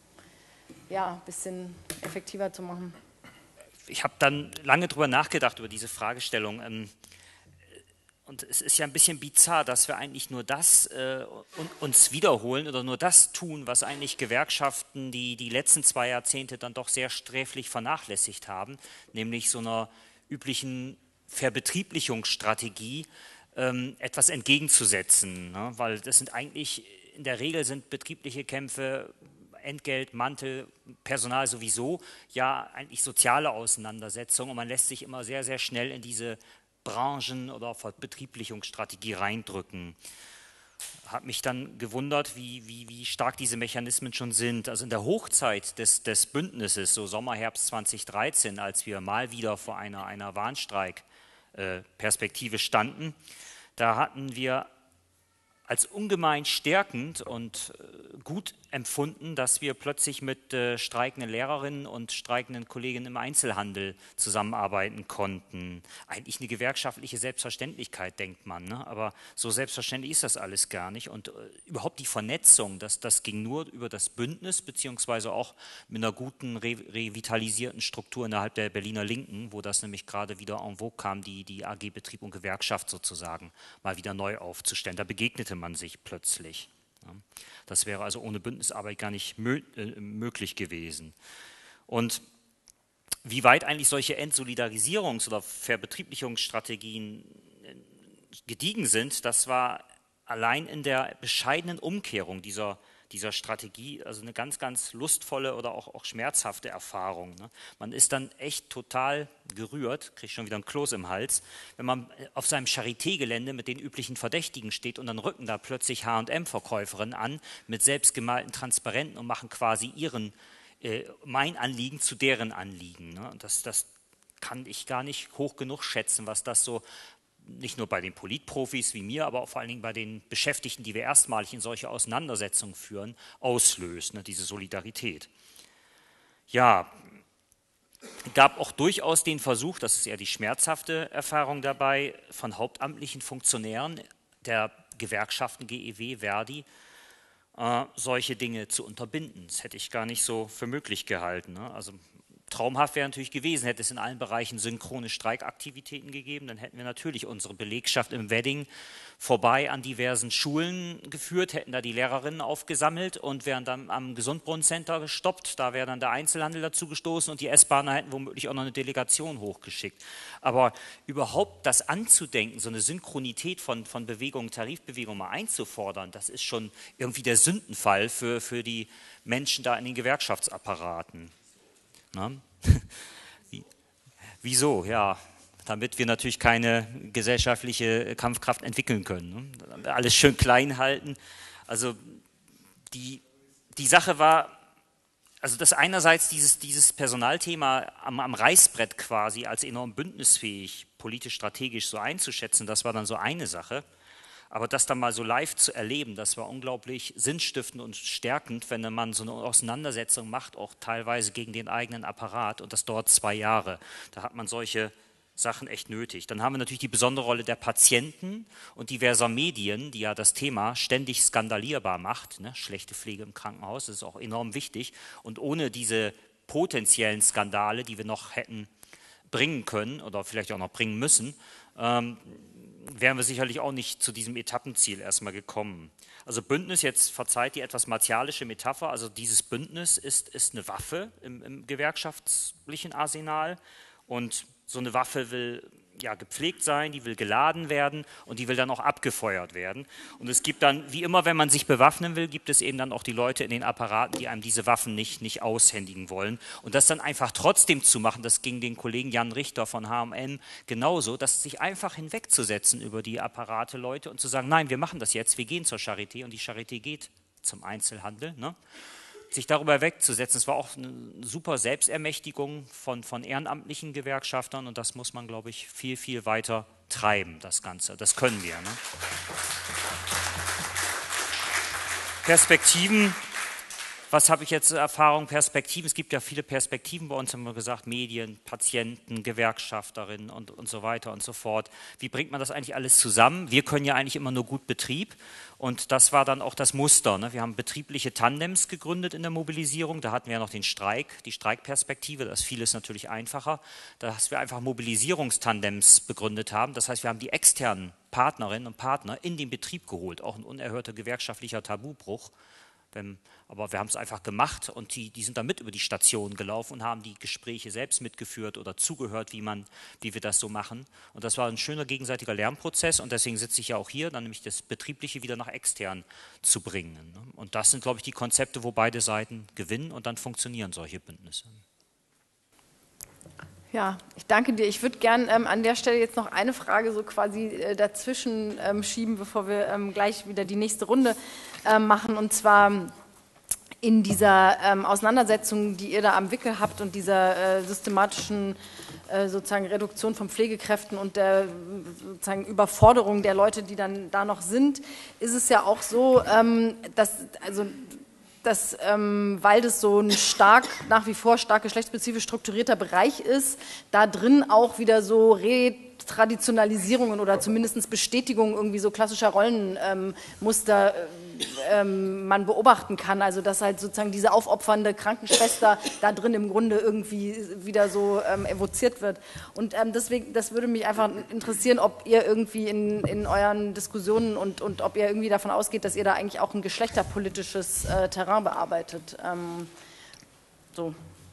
ja, ein bisschen effektiver zu machen? Ich habe dann lange drüber nachgedacht, über diese Fragestellung. Ähm, und es ist ja ein bisschen bizarr, dass wir eigentlich nur das äh, uns wiederholen oder nur das tun, was eigentlich Gewerkschaften, die die letzten zwei Jahrzehnte dann doch sehr sträflich vernachlässigt haben, nämlich so einer üblichen Verbetrieblichungsstrategie ähm, etwas entgegenzusetzen, ne? Weil das sind eigentlich, in der Regel sind betriebliche Kämpfe, Entgelt, Mantel, Personal sowieso, ja eigentlich soziale Auseinandersetzungen, und man lässt sich immer sehr, sehr schnell in diese Branchen- oder Verbetrieblichungsstrategie reindrücken. Hat mich dann gewundert, wie, wie, wie stark diese Mechanismen schon sind. Also in der Hochzeit des, des Bündnisses, so Sommer, Herbst zweitausenddreizehn, als wir mal wieder vor einer, einer Warnstreik Perspektive standen, da hatten wir als ungemein stärkend und gut empfunden, dass wir plötzlich mit äh, streikenden Lehrerinnen und streikenden Kolleginnen im Einzelhandel zusammenarbeiten konnten. Eigentlich eine gewerkschaftliche Selbstverständlichkeit, denkt man, ne? Aber so selbstverständlich ist das alles gar nicht. Und äh, überhaupt die Vernetzung, das, das ging nur über das Bündnis, beziehungsweise auch mit einer guten, re revitalisierten Struktur innerhalb der Berliner Linken, wo das nämlich gerade wieder en vogue kam, die, die A G Betrieb und Gewerkschaft sozusagen mal wieder neu aufzustellen. Da begegnete man sich plötzlich. Das wäre also ohne Bündnisarbeit gar nicht mö äh, möglich gewesen. Und wie weit eigentlich solche Entsolidarisierungs- oder Verbetrieblichungsstrategien gediegen sind, das war allein in der bescheidenen Umkehrung dieser dieser Strategie, also eine ganz, ganz lustvolle oder auch, auch schmerzhafte Erfahrung. Ne? Man ist dann echt total gerührt, kriegt schon wieder einen Kloß im Hals, wenn man auf seinem Charité-Gelände mit den üblichen Verdächtigen steht und dann rücken da plötzlich H und M-Verkäuferinnen an mit selbstgemalten Transparenten und machen quasi ihren, äh, mein Anliegen zu deren Anliegen. Ne? Und das, das kann ich gar nicht hoch genug schätzen, was das so nicht nur bei den Politprofis wie mir, aber auch vor allen Dingen bei den Beschäftigten, die wir erstmalig in solche Auseinandersetzungen führen, auslöst, ne, diese Solidarität. Ja, gab auch durchaus den Versuch, das ist eher die schmerzhafte Erfahrung dabei, von hauptamtlichen Funktionären der Gewerkschaften G E W, Verdi, äh, solche Dinge zu unterbinden. Das hätte ich gar nicht so für möglich gehalten. Ne? Also traumhaft wäre natürlich gewesen, hätte es in allen Bereichen synchrone Streikaktivitäten gegeben, dann hätten wir natürlich unsere Belegschaft im Wedding vorbei an diversen Schulen geführt, hätten da die Lehrerinnen aufgesammelt und wären dann am Gesundbrunnencenter gestoppt, da wäre dann der Einzelhandel dazu gestoßen und die S-Bahner hätten womöglich auch noch eine Delegation hochgeschickt. Aber überhaupt das anzudenken, so eine Synchronität von, von Bewegungen, Tarifbewegungen mal einzufordern, das ist schon irgendwie der Sündenfall für, für die Menschen da in den Gewerkschaftsapparaten. Na? Wie, wieso? Ja, damit wir natürlich keine gesellschaftliche Kampfkraft entwickeln können. Ne? Alles schön klein halten. Also die, die Sache war, also das einerseits dieses, dieses Personalthema am, am Reißbrett quasi als enorm bündnisfähig, politisch strategisch so einzuschätzen, das war dann so eine Sache. Aber das dann mal so live zu erleben, das war unglaublich sinnstiftend und stärkend, wenn man so eine Auseinandersetzung macht, auch teilweise gegen den eigenen Apparat, und das dauert zwei Jahre. Da hat man solche Sachen echt nötig. Dann haben wir natürlich die besondere Rolle der Patienten und diverser Medien, die ja das Thema ständig skandalierbar macht, ne? Schlechte Pflege im Krankenhaus, das ist auch enorm wichtig. Und ohne diese potenziellen Skandale, die wir noch hätten bringen können oder vielleicht auch noch bringen müssen, ähm, wären wir sicherlich auch nicht zu diesem Etappenziel erstmal gekommen. Also Bündnis, jetzt verzeiht die etwas martialische Metapher, also dieses Bündnis ist, ist eine Waffe im, im gewerkschaftlichen Arsenal und so eine Waffe will ja gepflegt sein, die will geladen werden und die will dann auch abgefeuert werden. Und es gibt dann, wie immer, wenn man sich bewaffnen will, gibt es eben dann auch die Leute in den Apparaten, die einem diese Waffen nicht, nicht aushändigen wollen. Und das dann einfach trotzdem zu machen, das ging den Kollegen Jan Richter von H und M genauso, das sich einfach hinwegzusetzen über die Apparate Leute und zu sagen, nein, wir machen das jetzt, wir gehen zur Charité und die Charité geht zum Einzelhandel, ne? Sich darüber wegzusetzen. Es war auch eine super Selbstermächtigung von, von ehrenamtlichen Gewerkschaftern und das muss man, glaube ich, viel, viel weiter treiben, das Ganze. Das können wir. Ne? Perspektiven. Was habe ich jetzt Erfahrung? Perspektiven. Es gibt ja viele Perspektiven bei uns, haben wir gesagt, Medien, Patienten, Gewerkschafterinnen und, und so weiter und so fort. Wie bringt man das eigentlich alles zusammen? Wir können ja eigentlich immer nur gut Betrieb und das war dann auch das Muster. Ne? Wir haben betriebliche Tandems gegründet in der Mobilisierung, da hatten wir ja noch den Streik, die Streikperspektive, das ist vieles natürlich einfacher, dass wir einfach Mobilisierungstandems begründet haben. Das heißt, wir haben die externen Partnerinnen und Partner in den Betrieb geholt, auch ein unerhörter gewerkschaftlicher Tabubruch. Wenn, aber wir haben es einfach gemacht und die, die sind dann mit über die Station gelaufen und haben die Gespräche selbst mitgeführt oder zugehört, wie, man, wie wir das so machen. Und das war ein schöner gegenseitiger Lernprozess und deswegen sitze ich ja auch hier, dann nämlich das Betriebliche wieder nach extern zu bringen. Und das sind, glaube ich, die Konzepte, wo beide Seiten gewinnen und dann funktionieren solche Bündnisse. Ja, ich danke dir. Ich würde gerne ähm, an der Stelle jetzt noch eine Frage so quasi äh, dazwischen ähm, schieben, bevor wir ähm, gleich wieder die nächste Runde ähm, machen. Und zwar in dieser ähm, Auseinandersetzung, die ihr da am Wickel habt und dieser äh, systematischen äh, sozusagen Reduktion von Pflegekräften und der sozusagen Überforderung der Leute, die dann da noch sind, ist es ja auch so, ähm, dass, also, dass ähm, weil das so ein stark, nach wie vor stark geschlechtsspezifisch strukturierter Bereich ist, da drin auch wieder so Retraditionalisierungen oder zumindest Bestätigungen irgendwie so klassischer Rollenmuster ähm, ähm, man beobachten kann. Also dass halt sozusagen diese aufopfernde Krankenschwester da drin im Grunde irgendwie wieder so ähm, evoziert wird. Und ähm, deswegen, das würde mich einfach interessieren, ob ihr irgendwie in, in euren Diskussionen und, und ob ihr irgendwie davon ausgeht, dass ihr da eigentlich auch ein geschlechterpolitisches äh, Terrain bearbeitet. Ähm, so.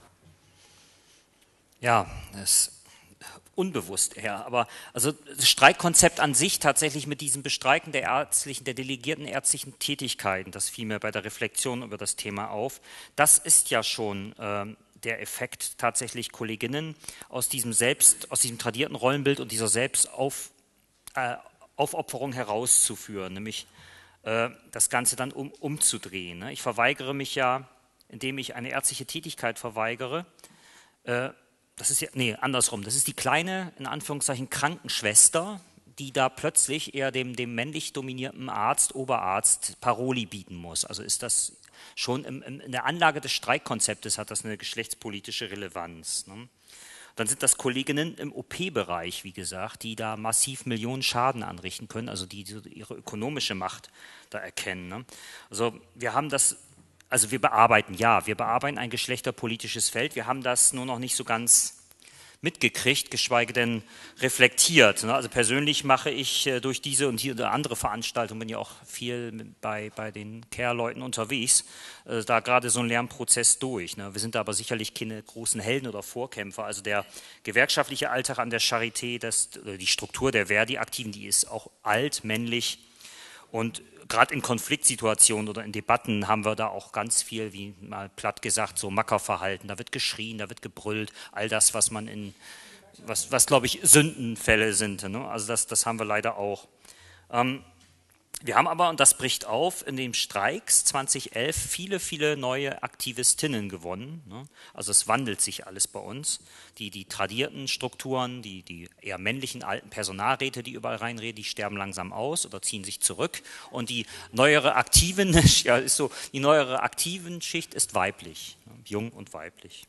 Ja, das ist unbewusst eher, aber also das Streikkonzept an sich tatsächlich mit diesem Bestreiken der ärztlichen, der delegierten ärztlichen Tätigkeiten, das fiel mir bei der Reflexion über das Thema auf, das ist ja schon ähm, der Effekt, tatsächlich Kolleginnen aus diesem selbst, aus diesem tradierten Rollenbild und dieser Selbstauf, äh, Aufopferung herauszuführen, nämlich äh, das Ganze dann um, umzudrehen. Ne? Ich verweigere mich ja, indem ich eine ärztliche Tätigkeit verweigere, äh, das ist ja, nee, andersrum, das ist die kleine, in Anführungszeichen, Krankenschwester, die da plötzlich eher dem, dem männlich dominierten Arzt, Oberarzt Paroli bieten muss. Also ist das schon im, im, in der Anlage des Streikkonzeptes hat das eine geschlechtspolitische Relevanz. Ne? Dann sind das Kolleginnen im O P-Bereich, wie gesagt, die da massiv Millionen Schaden anrichten können, also die, die ihre ökonomische Macht da erkennen. Ne? Also wir haben das... Also wir bearbeiten, ja, wir bearbeiten ein geschlechterpolitisches Feld. Wir haben das nur noch nicht so ganz mitgekriegt, geschweige denn reflektiert. Also persönlich mache ich durch diese und hier andere Veranstaltungen, bin ja auch viel bei, bei den Care-Leuten unterwegs, da gerade so ein Lernprozess durch. Wir sind da aber sicherlich keine großen Helden oder Vorkämpfer. Also der gewerkschaftliche Alltag an der Charité, das, die Struktur der Verdi-Aktiven, die ist auch alt, männlich. Und gerade in Konfliktsituationen oder in Debatten haben wir da auch ganz viel, wie mal platt gesagt, so Mackerverhalten. Da wird geschrien, da wird gebrüllt, all das, was man in, was, was glaube ich, Sündenfälle sind. Ne? Also das, das haben wir leider auch. Ähm, wir haben aber, und das bricht auf, in den Streiks zweitausendelf viele, viele neue Aktivistinnen gewonnen. Ne? Also es wandelt sich alles bei uns. Die, die tradierten Strukturen, die, die eher männlichen alten Personalräte, die überall reinreden, die sterben langsam aus oder ziehen sich zurück. Und die neuere aktiven, ja, ist so, die neuere aktiven Schicht ist weiblich, ne? Jung und weiblich.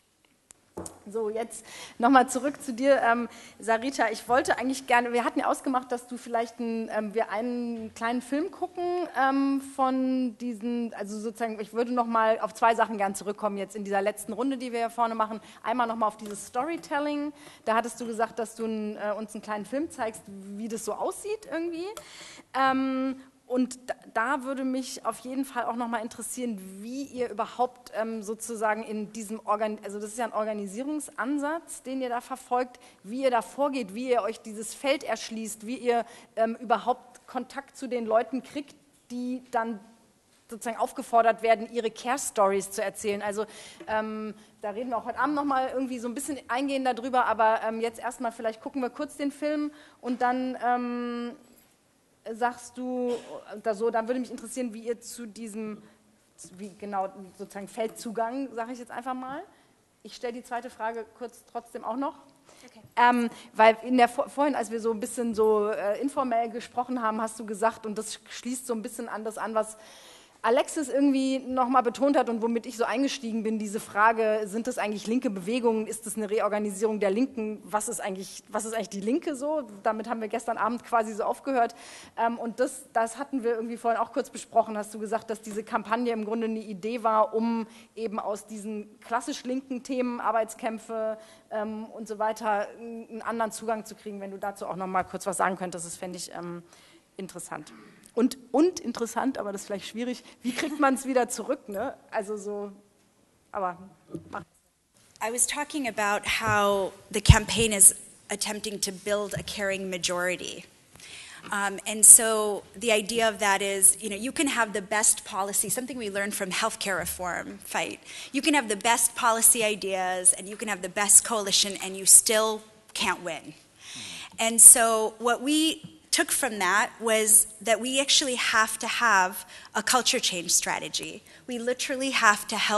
So, jetzt nochmal zurück zu dir, ähm, Sarita. Ich wollte eigentlich gerne, wir hatten ja ausgemacht, dass du vielleicht ein, ähm, wir einen kleinen Film gucken ähm, von diesen, also sozusagen, ich würde nochmal auf zwei Sachen gern zurückkommen jetzt in dieser letzten Runde, die wir hier vorne machen. Einmal nochmal auf dieses Storytelling. Da hattest du gesagt, dass du ein, äh, uns einen kleinen Film zeigst, wie das so aussieht irgendwie. Ähm, Und da, da würde mich auf jeden Fall auch nochmal interessieren, wie ihr überhaupt ähm, sozusagen in diesem, Organ also das ist ja ein Organisierungsansatz, den ihr da verfolgt, wie ihr da vorgeht, wie ihr euch dieses Feld erschließt, wie ihr ähm, überhaupt Kontakt zu den Leuten kriegt, die dann sozusagen aufgefordert werden, ihre Care-Stories zu erzählen. Also ähm, da reden wir auch heute Abend nochmal irgendwie so ein bisschen eingehender drüber, aber ähm, jetzt erstmal vielleicht gucken wir kurz den Film und dann... Ähm, sagst du, da so, dann würde mich interessieren, wie ihr zu diesem, wie genau sozusagen Feldzugang, sage ich jetzt einfach mal. Ich stelle die zweite Frage kurz trotzdem auch noch. Okay. Ähm, weil in der, vorhin, als wir so ein bisschen so äh, informell gesprochen haben, hast du gesagt, und das schließt so ein bisschen an das an, was Alexis irgendwie nochmal betont hat und womit ich so eingestiegen bin, diese Frage, sind das eigentlich linke Bewegungen, ist das eine Reorganisierung der Linken, was ist eigentlich, was ist eigentlich die Linke so? Damit haben wir gestern Abend quasi so aufgehört ähm, und das, das hatten wir irgendwie vorhin auch kurz besprochen, hast du gesagt, dass diese Kampagne im Grunde eine Idee war, um eben aus diesen klassisch linken Themen, Arbeitskämpfe ähm, und so weiter, einen anderen Zugang zu kriegen. Wenn du dazu auch nochmal kurz was sagen könntest, das fände ich ähm, interessant. Und, und interessant, aber das ist vielleicht schwierig, wie kriegt man es wieder zurück, ne? Also so, aber mach. I was talking about how the campaign is attempting to build a caring majority. Um, and so the idea of that is, you know, you can have the best policy, something we learned from healthcare reform fight. You can have the best policy ideas and you can have the best coalition and you still can't win. And so what we took from that was that we actually have to have a culture change strategy. We literally have to help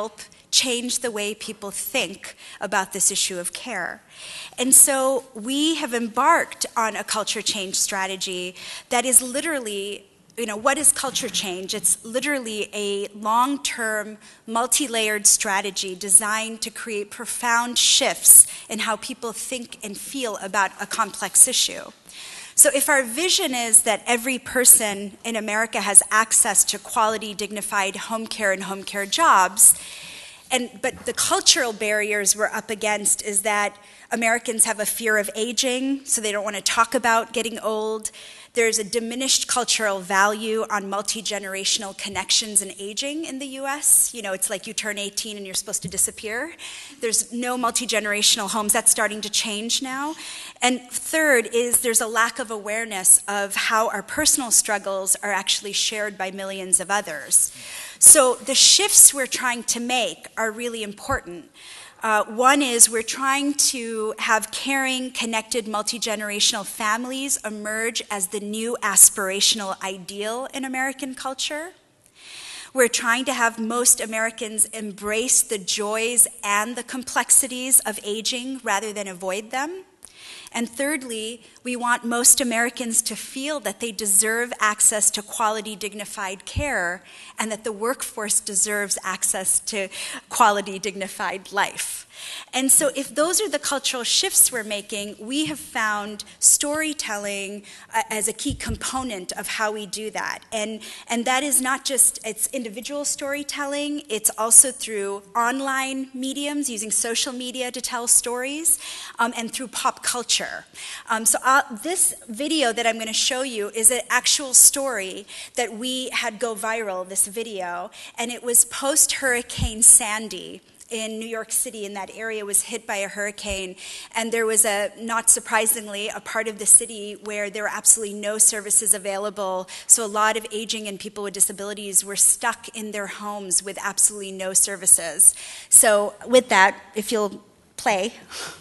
change the way people think about this issue of care. And so we have embarked on a culture change strategy that is literally, you know, what is culture change? It's literally a long-term, multi-layered strategy designed to create profound shifts in how people think and feel about a complex issue. So if our vision is that every person in America has access to quality, dignified home care and home care jobs, and but the cultural barriers we're up against is that Americans have a fear of aging, so they don't want to talk about getting old. There's a diminished cultural value on multi-generational connections and aging in the U S. You know, it's like you turn eighteen and you're supposed to disappear. There's no multi-generational homes. That's starting to change now. And third is there's a lack of awareness of how our personal struggles are actually shared by millions of others. So the shifts we're trying to make are really important. Uh, one is we're trying to have caring, connected, multi-generational families emerge as the new aspirational ideal in American culture. We're trying to have most Americans embrace the joys and the complexities of aging rather than avoid them. And thirdly, we want most Americans to feel that they deserve access to quality, dignified care, and that the workforce deserves access to quality, dignified life. And so if those are the cultural shifts we're making, we have found storytelling uh, as a key component of how we do that. And, and that is not just, it's individual storytelling, it's also through online mediums, using social media to tell stories, um, and through pop culture. Um, so uh, this video that I'm going to show you is an actual story that we had go viral, this video, and it was post-Hurricane Sandy in New York City, and that area was hit by a hurricane. And there was a, not surprisingly, a part of the city where there were absolutely no services available. So a lot of aging and people with disabilities were stuck in their homes with absolutely no services. So with that, if you'll play.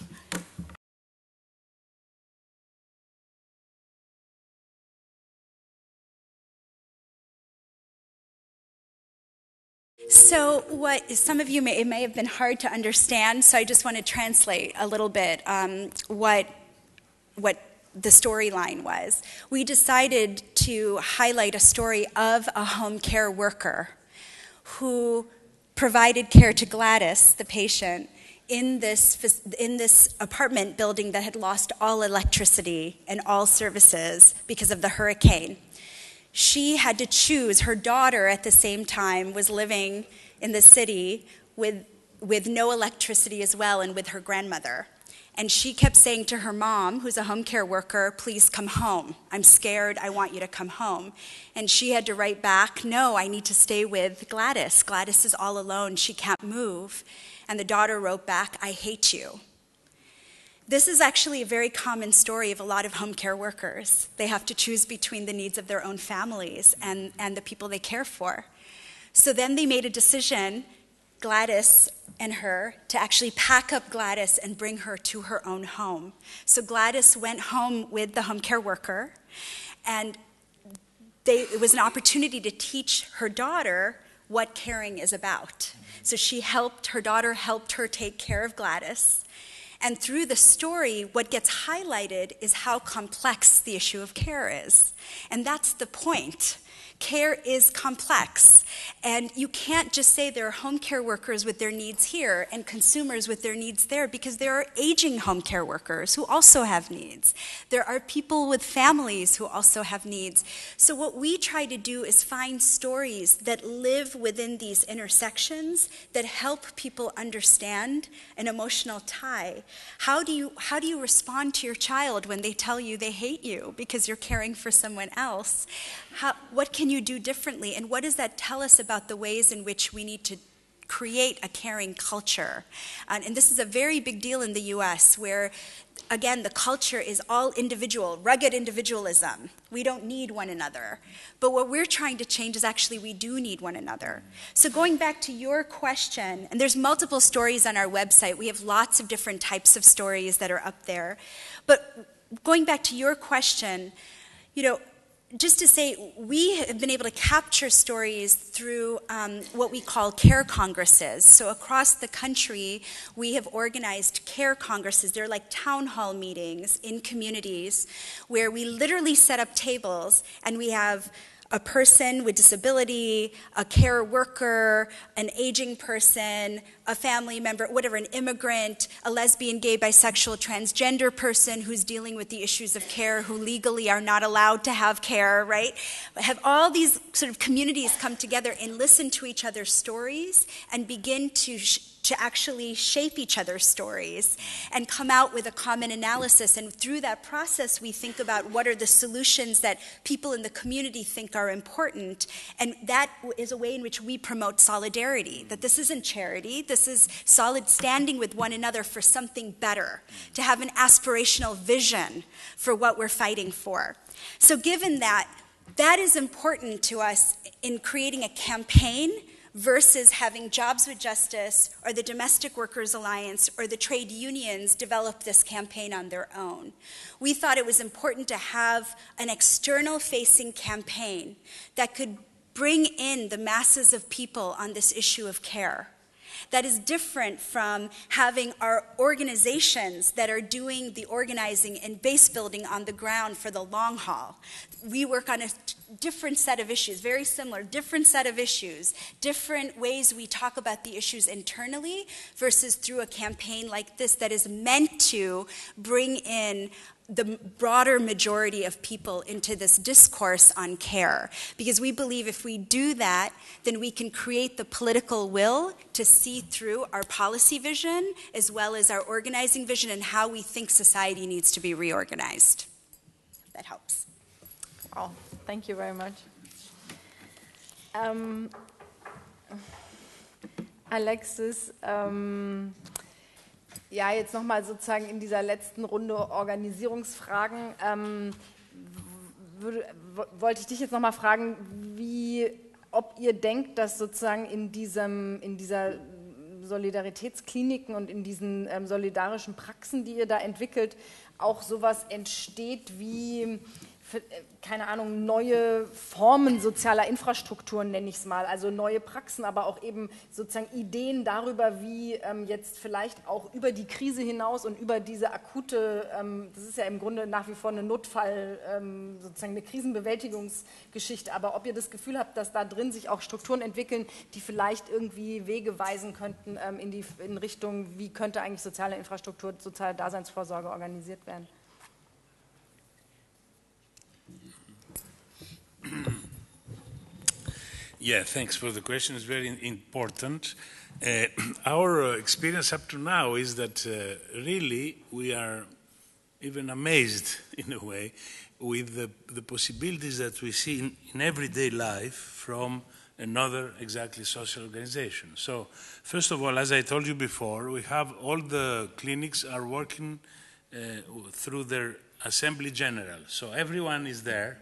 So what some of you may, it may have been hard to understand, so I just want to translate a little bit um, what, what the storyline was. We decided to highlight a story of a home care worker who provided care to Gladys, the patient, in this, in this apartment building that had lost all electricity and all services because of the hurricane. She had to choose. Her daughter at the same time was living in the city with, with no electricity as well, and with her grandmother. And she kept saying to her mom, who's a home care worker, please come home. I'm scared. I want you to come home. And she had to write back, no, I need to stay with Gladys. Gladys is all alone. She can't move. And the daughter wrote back, I hate you. This is actually a very common story of a lot of home care workers. They have to choose between the needs of their own families and, and the people they care for. So then they made a decision, Gladys and her, to actually pack up Gladys and bring her to her own home. So Gladys went home with the home care worker, and they, it was an opportunity to teach her daughter what caring is about. So she helped, her daughter helped her take care of Gladys. And through the story, what gets highlighted is how complex the issue of care is. And that's the point. Care is complex, and you can't just say there are home care workers with their needs here and consumers with their needs there, because there are aging home care workers who also have needs. There are people with families who also have needs. So what we try to do is find stories that live within these intersections that help people understand an emotional tie. How do you, how do you respond to your child when they tell you they hate you because you're caring for someone else? How, what can you do differently, and what does that tell us about the ways in which we need to create a caring culture? Uh, and this is a very big deal in the U S, where, again, the culture is all individual, rugged individualism. We don't need one another. But what we're trying to change is actually we do need one another. So going back to your question, and there's multiple stories on our website. We have lots of different types of stories that are up there. But going back to your question, you know, just to say, we have been able to capture stories through um, what we call care congresses. So across the country, we have organized care congresses. They're like town hall meetings in communities where we literally set up tables and we have a person with disability, a care worker, an aging person, a family member, whatever, an immigrant, a lesbian, gay, bisexual, transgender person who's dealing with the issues of care, who legally are not allowed to have care, right? Have all these sort of communities come together and listen to each other's stories and begin to sh- to actually shape each other's stories and come out with a common analysis. And through that process, we think about what are the solutions that people in the community think are important. And that is a way in which we promote solidarity, that this isn't charity, this is solid standing with one another for something better, to have an aspirational vision for what we're fighting for. So given that, that is important to us in creating a campaign versus having Jobs with Justice or the Domestic Workers Alliance or the trade unions develop this campaign on their own. We thought it was important to have an external-facing campaign that could bring in the masses of people on this issue of care. That is different from having our organizations that are doing the organizing and base building on the ground for the long haul. We work on a different set of issues, very similar, different set of issues, different ways we talk about the issues internally versus through a campaign like this that is meant to bring in the broader majority of people into this discourse on care. Because we believe if we do that, then we can create the political will to see through our policy vision as well as our organizing vision and how we think society needs to be reorganized. That helps. Oh, thank you very much. Um, Alexis, um, ja, jetzt nochmal sozusagen in dieser letzten Runde Organisierungsfragen, ähm, würde, wollte ich dich jetzt nochmal fragen, wie, ob ihr denkt, dass sozusagen in, diesem, in dieser Solidaritätskliniken und in diesen ähm, solidarischen Praxen, die ihr da entwickelt, auch sowas entsteht wie, keine Ahnung, neue Formen sozialer Infrastrukturen, nenne ich es mal, also neue Praxen, aber auch eben sozusagen Ideen darüber, wie ähm, jetzt vielleicht auch über die Krise hinaus und über diese akute, ähm, das ist ja im Grunde nach wie vor eine Notfall, ähm, sozusagen eine Krisenbewältigungsgeschichte, aber ob ihr das Gefühl habt, dass da drin sich auch Strukturen entwickeln, die vielleicht irgendwie Wege weisen könnten ähm, in die in Richtung, wie könnte eigentlich soziale Infrastruktur, soziale Daseinsvorsorge organisiert werden? Yeah, thanks for the question. It's very important. Uh, our uh, experience up to now is that uh, really we are even amazed in a way with the, the possibilities that we see in, in everyday life from another exactly social organization. So first of all, as I told you before, we have all the clinics are working uh, through their Assembly General. So everyone is there,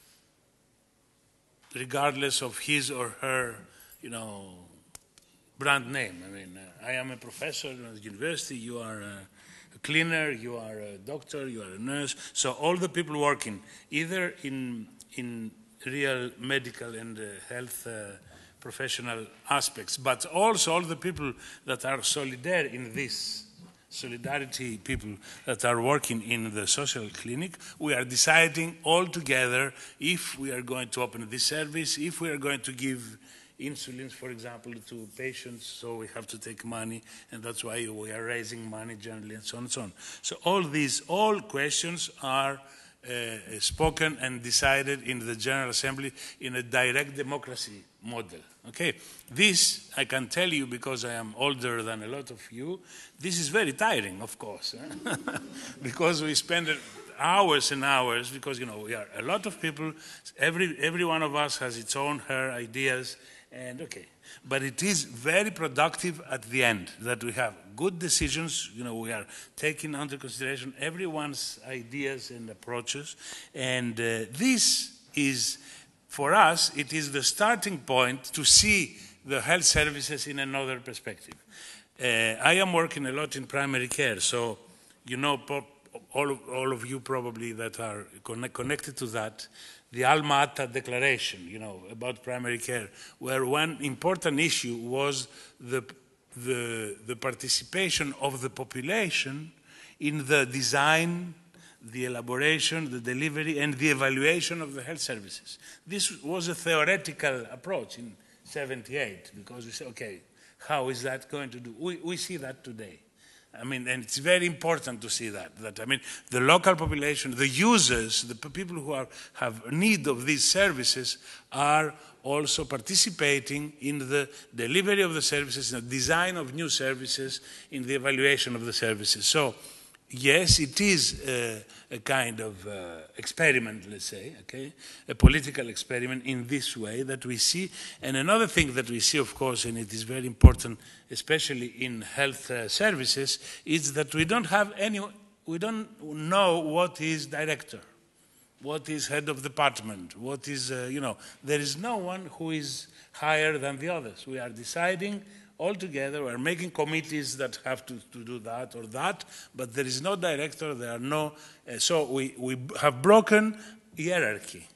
regardless of his or her, you know, brand name. I mean, uh, I am a professor at the university, you are a, a cleaner, you are a doctor, you are a nurse. So all the people working, either in, in real medical and uh, health uh, professional aspects, but also all the people that are solidaire in this solidarity people that are working in the social clinic, we are deciding all together if we are going to open this service, if we are going to give insulin, for example, to patients, so we have to take money, and that's why we are raising money generally, and so on and so on. So all these, all questions are uh, spoken and decided in the General Assembly in a direct democracy model. Okay, this I can tell you because I am older than a lot of you. This is very tiring, of course, eh? because we spend hours and hours. Because you know we are a lot of people. Every every one of us has its own her ideas, and okay. But it is very productive at the end that we have good decisions. You know, we are taking under consideration everyone's ideas and approaches, and uh, this is. For us, it is the starting point to see the health services in another perspective. Uh, I am working a lot in primary care, so you know all of, all of you probably that are conne connected to that, the Alma Ata Declaration, you know, about primary care, where one important issue was the, the, the participation of the population in the design, the elaboration, the delivery, and the evaluation of the health services. This was a theoretical approach in seventy-eight, because we said, okay, how is that going to do? We, we see that today. I mean, and it's very important to see that. That I mean, the local population, the users, the people who are, have need of these services are also participating in the delivery of the services, in the design of new services, in the evaluation of the services. So, yes, it is a, a kind of uh, experiment, let's say, okay, a political experiment in this way that we see. And another thing that we see, of course, and it is very important, especially in health uh, services, is that we don't have any, we don't know what is director, what is head of department, what is, uh, you know, there is no one who is higher than the others. We are deciding all together, we are making committees that have to, to do that or that, but there is no director, there are no, uh, so we, we have broken hierarchy.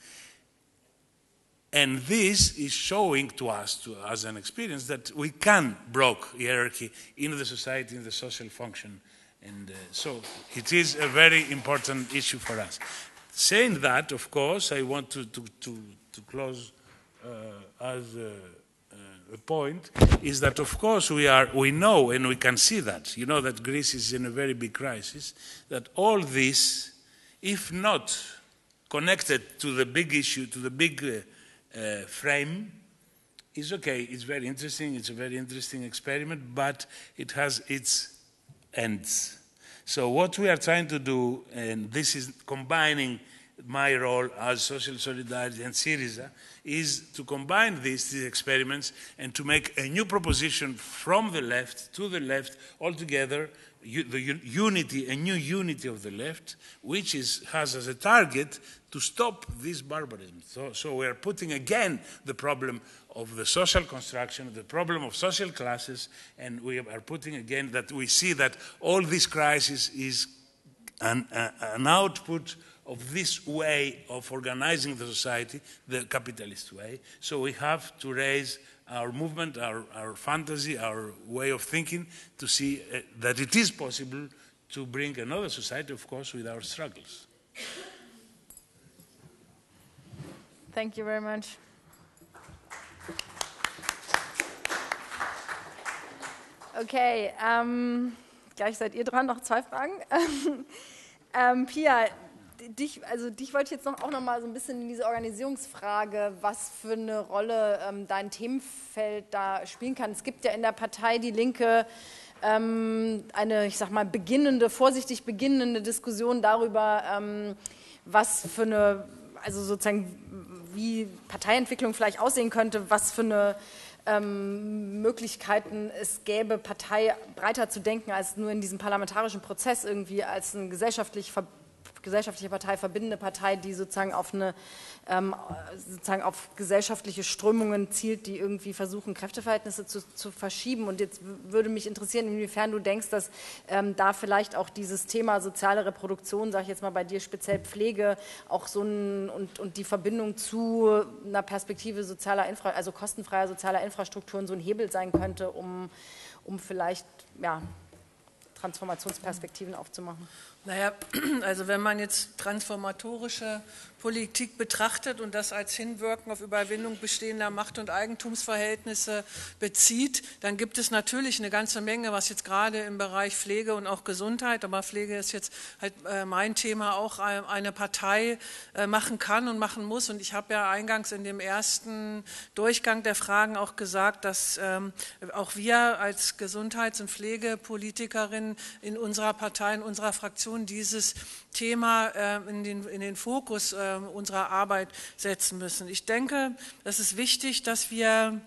And this is showing to us, to, as an experience, that we can break hierarchy in the society, in the social function. And uh, so it is a very important issue for us. Saying that, of course, I want to, to, to, to close uh, as uh, The point is that, of course, we, are, we know and we can see that. You know that Greece is in a very big crisis, that all this, if not connected to the big issue, to the big uh, uh, frame, is okay. It's very interesting. It's a very interesting experiment, but it has its ends. So what we are trying to do, and this is combining my role as Social Solidarity and Syriza, is to combine these, these experiments and to make a new proposition from the left to the left altogether, the unity, a new unity of the left, which is, has as a target to stop this barbarism. So, so we are putting again the problem of the social construction, the problem of social classes, and we are putting again that we see that all this crisis is an, uh, an output of this way of organizing the society, the capitalist way. So we have to raise our movement, our, our fantasy, our way of thinking to see uh, that it is possible to bring another society, of course, with our struggles. Thank you very much. Okay, ähm, gleich seid ihr dran, noch zwei Fragen. ähm, Pia, Dich, also dich wollte ich jetzt noch, auch noch mal so ein bisschen in diese Organisierungsfrage, was für eine Rolle ähm, dein Themenfeld da spielen kann. Es gibt ja in der Partei Die Linke ähm, eine, ich sag mal, beginnende, vorsichtig beginnende Diskussion darüber, ähm, was für eine, also sozusagen, wie Parteientwicklung vielleicht aussehen könnte, was für eine ähm, Möglichkeiten es gäbe, Partei breiter zu denken, als nur in diesem parlamentarischen Prozess irgendwie, als ein gesellschaftlich ver gesellschaftliche Partei, verbindende Partei, die sozusagen auf eine ähm, sozusagen auf gesellschaftliche Strömungen zielt, die irgendwie versuchen, Kräfteverhältnisse zu, zu verschieben. Und jetzt würde mich interessieren, inwiefern du denkst, dass ähm, da vielleicht auch dieses Thema soziale Reproduktion, sage ich jetzt mal bei dir speziell Pflege, auch so ein und, und die Verbindung zu einer Perspektive sozialer Infra, also kostenfreier sozialer Infrastrukturen so ein Hebel sein könnte, um, um vielleicht ja, Transformationsperspektiven aufzumachen. Naja, also wenn man jetzt transformatorische Politik betrachtet und das als Hinwirken auf Überwindung bestehender Macht- und Eigentumsverhältnisse bezieht, dann gibt es natürlich eine ganze Menge, was jetzt gerade im Bereich Pflege und auch Gesundheit, aber Pflege ist jetzt halt äh, mein Thema, auch eine Partei äh, machen kann und machen muss. Und ich habe ja eingangs in dem ersten Durchgang der Fragen auch gesagt, dass ähm, auch wir als Gesundheits- und Pflegepolitikerinnen in unserer Partei, in unserer Fraktion dieses Thema äh, in, den, in den Fokus äh, unserer Arbeit setzen müssen. Ich denke, es ist wichtig, dass wir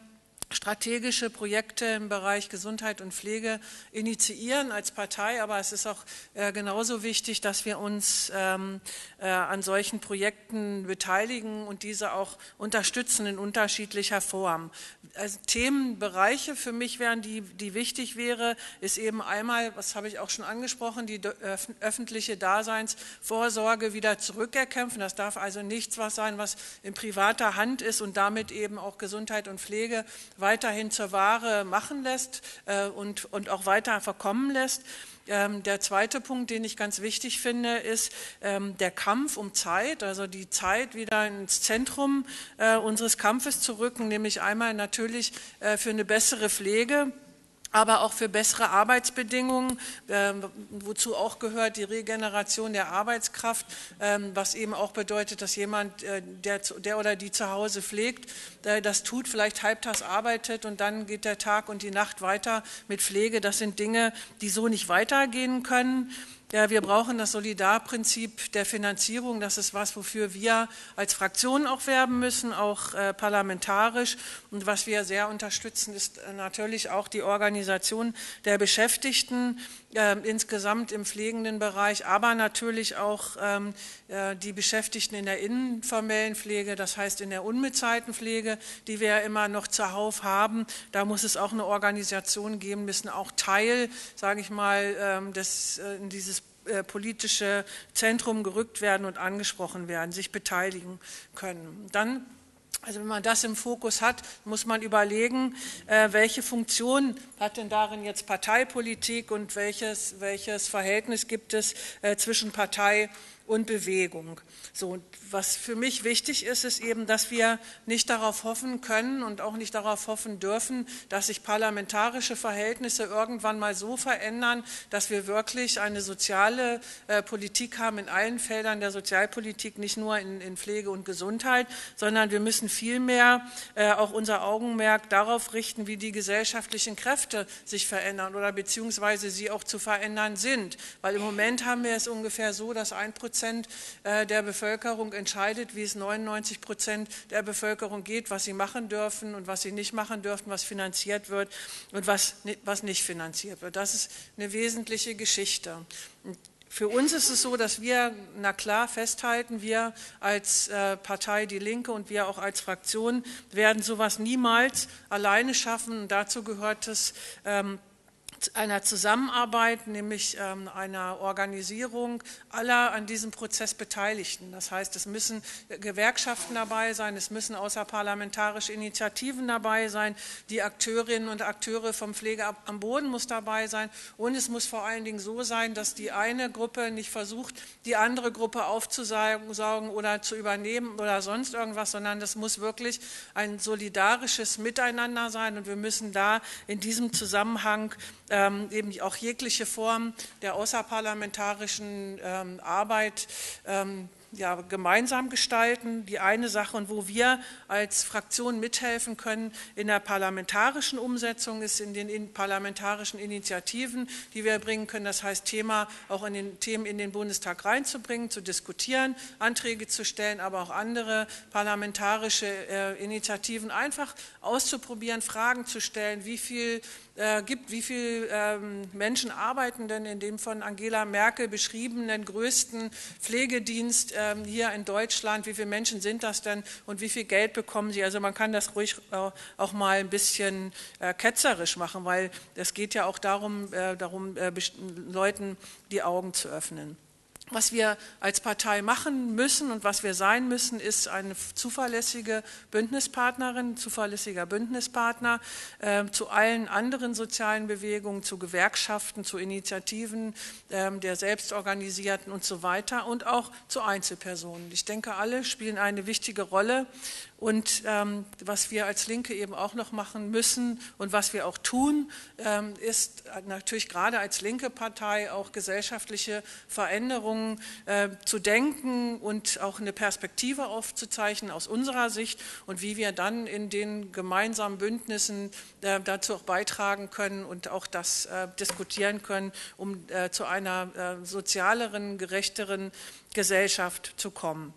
strategische Projekte im Bereich Gesundheit und Pflege initiieren als Partei, aber es ist auch äh, genauso wichtig, dass wir uns ähm, äh, an solchen Projekten beteiligen und diese auch unterstützen in unterschiedlicher Form. Also Themenbereiche für mich wären, die, die wichtig wäre, ist eben einmal, was habe ich auch schon angesprochen, die öf öffentliche Daseinsvorsorge wieder zurückerkämpfen. Das darf also nichts was sein, was in privater Hand ist und damit eben auch Gesundheit und Pflege weiterhin zur Ware machen lässt äh, und, und auch weiter verkommen lässt. Ähm, der zweite Punkt, den ich ganz wichtig finde, ist ähm, der Kampf um Zeit, also die Zeit wieder ins Zentrum äh, unseres Kampfes zu rücken, nämlich einmal natürlich äh, für eine bessere Pflege, aber auch für bessere Arbeitsbedingungen, äh, wozu auch gehört die Regeneration der Arbeitskraft, äh, was eben auch bedeutet, dass jemand, äh, der, der oder die zu Hause pflegt, äh, das tut, vielleicht halbtags arbeitet und dann geht der Tag und die Nacht weiter mit Pflege. Das sind Dinge, die so nicht weitergehen können. Ja, wir brauchen das Solidarprinzip der Finanzierung. Das ist was, wofür wir als Fraktion auch werben müssen, auch äh, parlamentarisch. Und was wir sehr unterstützen, ist äh, natürlich auch die Organisation der Beschäftigten äh, insgesamt im pflegenden Bereich, aber natürlich auch ähm, äh, die Beschäftigten in der informellen Pflege, das heißt in der unbezahlten Pflege, die wir ja immer noch zuhauf haben. Da muss es auch eine Organisation geben, müssen auch Teil, sage ich mal, ähm, des, äh, dieses politische Zentrum gerückt werden und angesprochen werden, sich beteiligen können. Dann, also wenn man das im Fokus hat, muss man überlegen, äh, welche Funktion hat denn darin jetzt Parteipolitik und welches, welches Verhältnis gibt es äh, zwischen Partei und Bewegung. So, was für mich wichtig ist, ist eben, dass wir nicht darauf hoffen können und auch nicht darauf hoffen dürfen, dass sich parlamentarische Verhältnisse irgendwann mal so verändern, dass wir wirklich eine soziale äh, Politik haben in allen Feldern der Sozialpolitik, nicht nur in, in Pflege und Gesundheit, sondern wir müssen vielmehr äh, auch unser Augenmerk darauf richten, wie die gesellschaftlichen Kräfte sich verändern oder beziehungsweise sie auch zu verändern sind. Weil im Moment haben wir es ungefähr so, dass ein Prozent der Bevölkerung entscheidet, wie es neunundneunzig Prozent der Bevölkerung geht, was sie machen dürfen und was sie nicht machen dürfen, was finanziert wird und was, was nicht finanziert wird. Das ist eine wesentliche Geschichte. Und für uns ist es so, dass wir, na klar, festhalten, wir als äh, Partei Die Linke und wir auch als Fraktion werden sowas niemals alleine schaffen. Und dazu gehört es, ähm, einer Zusammenarbeit, nämlich ähm, einer Organisierung aller an diesem Prozess Beteiligten. Das heißt, es müssen Gewerkschaften dabei sein, es müssen außerparlamentarische Initiativen dabei sein, die Akteurinnen und Akteure vom Pflege am Boden muss dabei sein und es muss vor allen Dingen so sein, dass die eine Gruppe nicht versucht, die andere Gruppe aufzusaugen oder zu übernehmen oder sonst irgendwas, sondern das muss wirklich ein solidarisches Miteinander sein und wir müssen da in diesem Zusammenhang Ähm, eben auch jegliche Form der außerparlamentarischen ähm, Arbeit ähm, ja, gemeinsam gestalten, die eine Sache. Und wo wir als Fraktion mithelfen können in der parlamentarischen Umsetzung ist in den in parlamentarischen Initiativen, die wir bringen können, das heißt Thema auch in den Themen in den Bundestag reinzubringen, zu diskutieren, Anträge zu stellen, aber auch andere parlamentarische äh, Initiativen einfach auszuprobieren, Fragen zu stellen, wie viel Äh, gibt, wie viele ähm, Menschen arbeiten denn in dem von Angela Merkel beschriebenen größten Pflegedienst ähm, hier in Deutschland, wie viele Menschen sind das denn und wie viel Geld bekommen sie? Also man kann das ruhig äh, auch mal ein bisschen äh, ketzerisch machen, weil es geht ja auch darum, äh, darum äh, Leuten die Augen zu öffnen. Was wir als Partei machen müssen und was wir sein müssen, ist eine zuverlässige Bündnispartnerin, zuverlässiger Bündnispartner äh, zu allen anderen sozialen Bewegungen, zu Gewerkschaften, zu Initiativen äh, der Selbstorganisierten und so weiter und auch zu Einzelpersonen. Ich denke, alle spielen eine wichtige Rolle. Und ähm, was wir als Linke eben auch noch machen müssen und was wir auch tun, ähm, ist natürlich gerade als linke Partei auch gesellschaftliche Veränderungen äh, zu denken und auch eine Perspektive aufzuzeichnen aus unserer Sicht und wie wir dann in den gemeinsamen Bündnissen äh, dazu auch beitragen können und auch das äh, diskutieren können, um äh, zu einer äh, sozialeren, gerechteren Gesellschaft zu kommen.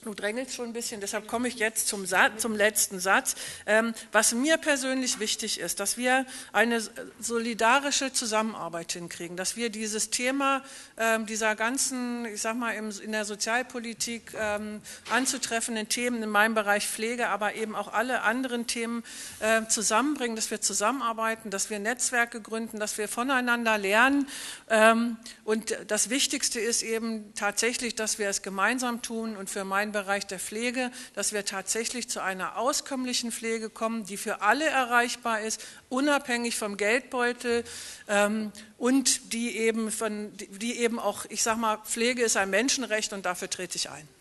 Du drängelst schon ein bisschen, deshalb komme ich jetzt zum, Satz, zum letzten Satz. Ähm, was mir persönlich wichtig ist, dass wir eine solidarische Zusammenarbeit hinkriegen, dass wir dieses Thema ähm, dieser ganzen, ich sag mal, im, in der Sozialpolitik ähm, anzutreffenden Themen in meinem Bereich Pflege, aber eben auch alle anderen Themen äh, zusammenbringen, dass wir zusammenarbeiten, dass wir Netzwerke gründen, dass wir voneinander lernen. Ähm, und das Wichtigste ist eben tatsächlich, dass wir es gemeinsam tun und für meinen Bereich der Pflege, dass wir tatsächlich zu einer auskömmlichen Pflege kommen, die für alle erreichbar ist, unabhängig vom Geldbeutel ähm, und die eben, von, die eben auch, ich sage mal, Pflege ist ein Menschenrecht und dafür trete ich ein.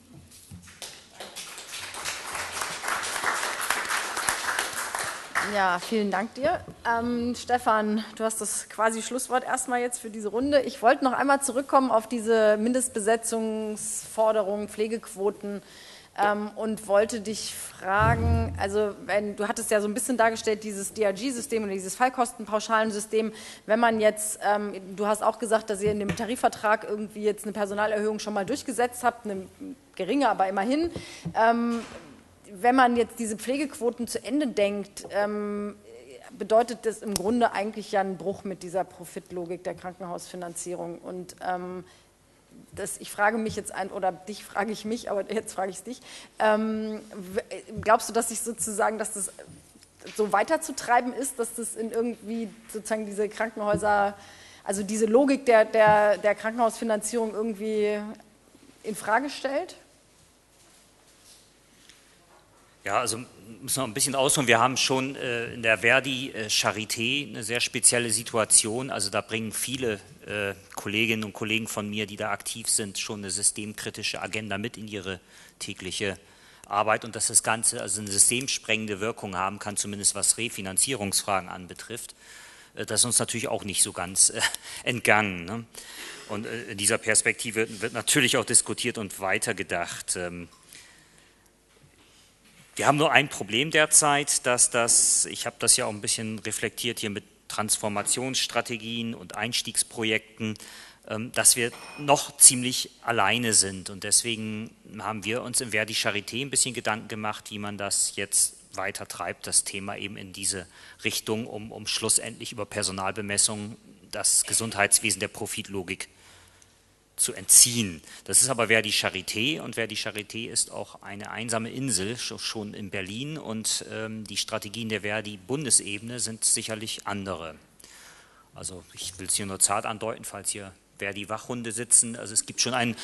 Ja, vielen Dank dir. Ähm, Stefan, du hast das quasi Schlusswort erstmal jetzt für diese Runde. Ich wollte noch einmal zurückkommen auf diese Mindestbesetzungsforderungen, Pflegequoten ähm, und wollte dich fragen, also wenn, du hattest ja so ein bisschen dargestellt, dieses D R G-System oder dieses Fallkostenpauschalensystem, wenn man jetzt, ähm, du hast auch gesagt, dass ihr in dem Tarifvertrag irgendwie jetzt eine Personalerhöhung schon mal durchgesetzt habt, eine geringe, aber immerhin, ähm, wenn man jetzt diese Pflegequoten zu Ende denkt, ähm, bedeutet das im Grunde eigentlich ja einen Bruch mit dieser Profitlogik der Krankenhausfinanzierung. Und ähm, das, ich frage mich jetzt ein, oder dich frage ich mich, aber jetzt frage ich es dich, ähm, glaubst du, dass sich sozusagen, dass das so weiterzutreiben ist, dass das in irgendwie sozusagen diese Krankenhäuser, also diese Logik der, der, der Krankenhausfinanzierung irgendwie in Frage stellt? Ja, also müssen wir ein bisschen ausholen. Wir haben schon äh, in der Verdi äh, Charité eine sehr spezielle Situation. Also da bringen viele äh, Kolleginnen und Kollegen von mir, die da aktiv sind, schon eine systemkritische Agenda mit in ihre tägliche Arbeit. Und dass das Ganze also eine systemsprengende Wirkung haben kann, zumindest was Refinanzierungsfragen anbetrifft, äh, das ist uns natürlich auch nicht so ganz äh, entgangen. Ne? Und äh, in dieser Perspektive wird, wird natürlich auch diskutiert und weitergedacht. Ähm, Wir haben nur ein Problem derzeit, dass das, ich habe das ja auch ein bisschen reflektiert hier mit Transformationsstrategien und Einstiegsprojekten, dass wir noch ziemlich alleine sind. Und deswegen haben wir uns im Verdi Charité ein bisschen Gedanken gemacht, wie man das jetzt weiter treibt, das Thema eben in diese Richtung, um, um schlussendlich über Personalbemessung das Gesundheitswesen der Profitlogik zu entziehen. Das ist aber Verdi Charité und Verdi Charité ist auch eine einsame Insel, schon in Berlin, und ähm, die Strategien der Verdi-Bundesebene sind sicherlich andere. Also ich will es hier nur zart andeuten, falls hier Verdi-Wachhunde sitzen, also es gibt schon einen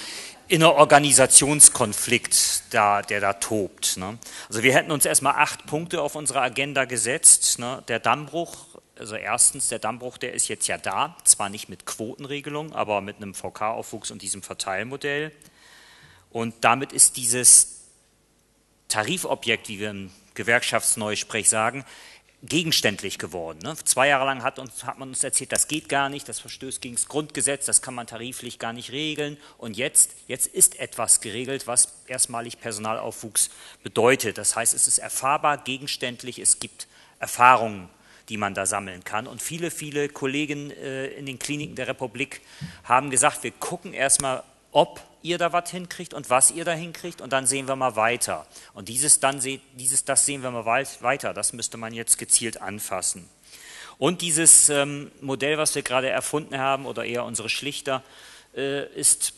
Innerorganisationskonflikt, da, der da tobt. Ne? Also wir hätten uns erstmal acht Punkte auf unsere Agenda gesetzt, ne? Der Dammbruch. Also erstens, der Dammbruch, der ist jetzt ja da, zwar nicht mit Quotenregelung, aber mit einem V K-Aufwuchs und diesem Verteilmodell. Und damit ist dieses Tarifobjekt, wie wir im Gewerkschaftsneusprech sagen, gegenständlich geworden. Ne? Zwei Jahre lang hat, uns, hat man uns erzählt, das geht gar nicht, das verstößt gegen das Grundgesetz, das kann man tariflich gar nicht regeln. Und jetzt, jetzt ist etwas geregelt, was erstmalig Personalaufwuchs bedeutet. Das heißt, es ist erfahrbar, gegenständlich, es gibt Erfahrungen, die man da sammeln kann. Und viele, viele Kollegen äh, in den Kliniken der Republik haben gesagt, wir gucken erstmal, ob ihr da was hinkriegt und was ihr da hinkriegt, und dann sehen wir mal weiter. Und dieses, dann se dieses, das sehen wir mal weiter, das müsste man jetzt gezielt anfassen. Und dieses ähm, Modell, was wir gerade erfunden haben, oder eher unsere Schlichter, äh, ist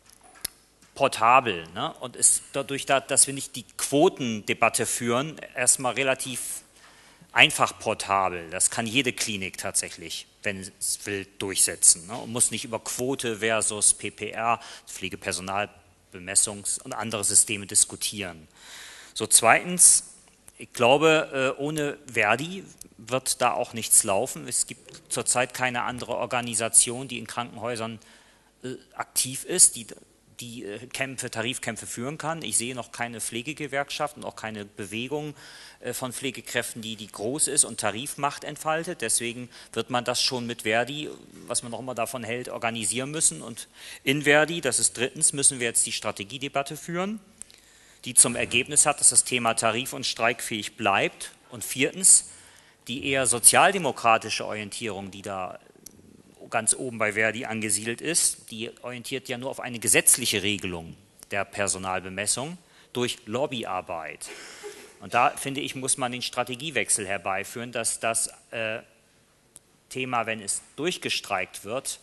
portabel, ne? Und ist dadurch, dass wir nicht die Quotendebatte führen, erstmal relativ einfach portabel. Das kann jede Klinik tatsächlich, wenn es will, durchsetzen. Ne? Und muss nicht über Quote versus P P R, Pflegepersonalbemessungs- und andere Systeme diskutieren. So, zweitens, ich glaube, ohne Verdi wird da auch nichts laufen. Es gibt zurzeit keine andere Organisation, die in Krankenhäusern äh, aktiv ist, die die Kämpfe, Tarifkämpfe führen kann. Ich sehe noch keine Pflegegewerkschaft und auch keine Bewegung von Pflegekräften, die, die groß ist und Tarifmacht entfaltet. Deswegen wird man das schon mit Verdi, was man auch immer davon hält, organisieren müssen. Und in Verdi, das ist drittens, müssen wir jetzt die Strategiedebatte führen, die zum Ergebnis hat, dass das Thema tarif- und streikfähig bleibt. Und viertens, die eher sozialdemokratische Orientierung, die da ganz oben bei Verdi angesiedelt ist, die orientiert ja nur auf eine gesetzliche Regelung der Personalbemessung durch Lobbyarbeit. Und da, finde ich, muss man den Strategiewechsel herbeiführen, dass das äh, Thema, wenn es durchgestreikt wird,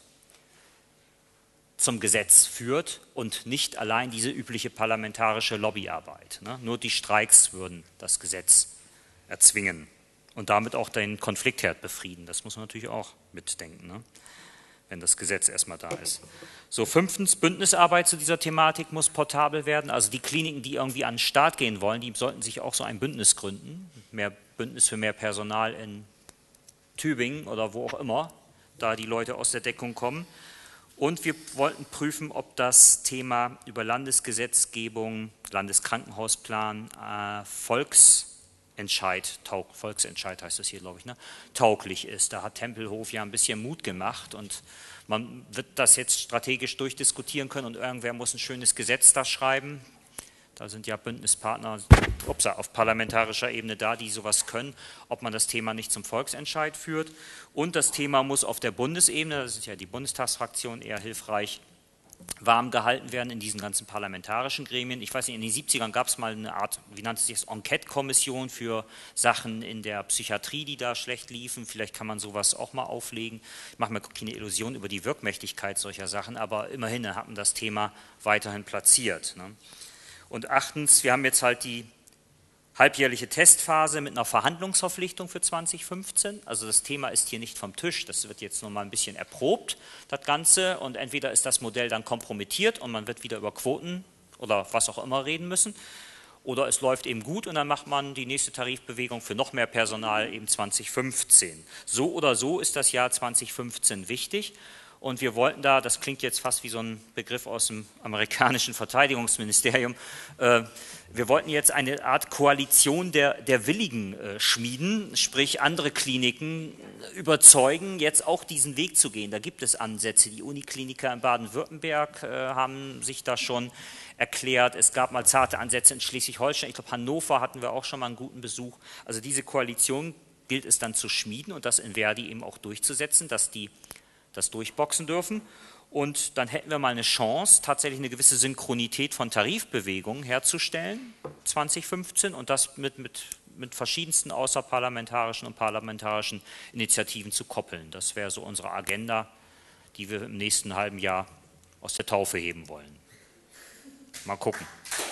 zum Gesetz führt und nicht allein diese übliche parlamentarische Lobbyarbeit. Ne? Nur die Streiks würden das Gesetz erzwingen und damit auch den Konfliktherd befrieden. Das muss man natürlich auch mitdenken, ne? Wenn das Gesetz erstmal da ist. So, fünftens, Bündnisarbeit zu dieser Thematik muss portabel werden. Also die Kliniken, die irgendwie an den Start gehen wollen, die sollten sich auch so ein Bündnis gründen. Mehr Bündnis für mehr Personal in Tübingen oder wo auch immer, da die Leute aus der Deckung kommen. Und wir wollten prüfen, ob das Thema über Landesgesetzgebung, Landeskrankenhausplan, äh, Volksentscheid, taug, Volksentscheid heißt das hier, glaube ich, ne, tauglich ist. Da hat Tempelhof ja ein bisschen Mut gemacht und man wird das jetzt strategisch durchdiskutieren können und irgendwer muss ein schönes Gesetz da schreiben. Da sind ja Bündnispartner ups, auf parlamentarischer Ebene da, die sowas können, ob man das Thema nicht zum Volksentscheid führt. Und das Thema muss auf der Bundesebene, das ist ja die Bundestagsfraktion eher hilfreich, warm gehalten werden in diesen ganzen parlamentarischen Gremien. Ich weiß nicht, in den siebzigern gab es mal eine Art, wie nannte sich das, Enquete-Kommission für Sachen in der Psychiatrie, die da schlecht liefen. Vielleicht kann man sowas auch mal auflegen. Ich mache mir keine Illusion über die Wirkmächtigkeit solcher Sachen, aber immerhin hat man das Thema weiterhin platziert, ne? Und achtens, wir haben jetzt halt die halbjährliche Testphase mit einer Verhandlungsverpflichtung für zwanzig fünfzehn. Also das Thema ist hier nicht vom Tisch, das wird jetzt noch mal ein bisschen erprobt, das Ganze. Und entweder ist das Modell dann kompromittiert und man wird wieder über Quoten oder was auch immer reden müssen. Oder es läuft eben gut und dann macht man die nächste Tarifbewegung für noch mehr Personal eben zwanzig fünfzehn. So oder so ist das Jahr zwanzig fünfzehn wichtig. Und wir wollten da, das klingt jetzt fast wie so ein Begriff aus dem amerikanischen Verteidigungsministerium, äh, wir wollten jetzt eine Art Koalition der, der Willigen äh, schmieden, sprich andere Kliniken überzeugen, jetzt auch diesen Weg zu gehen. Da gibt es Ansätze. Die Unikliniker in Baden-Württemberg äh, haben sich da schon erklärt. Es gab mal zarte Ansätze in Schleswig-Holstein. Ich glaube, Hannover hatten wir auch schon mal einen guten Besuch. Also diese Koalition gilt es dann zu schmieden und das in Verdi eben auch durchzusetzen, dass die das durchboxen dürfen und dann hätten wir mal eine Chance, tatsächlich eine gewisse Synchronität von Tarifbewegungen herzustellen, zwanzig fünfzehn, und das mit, mit, mit verschiedensten außerparlamentarischen und parlamentarischen Initiativen zu koppeln. Das wäre so unsere Agenda, die wir im nächsten halben Jahr aus der Taufe heben wollen. Mal gucken.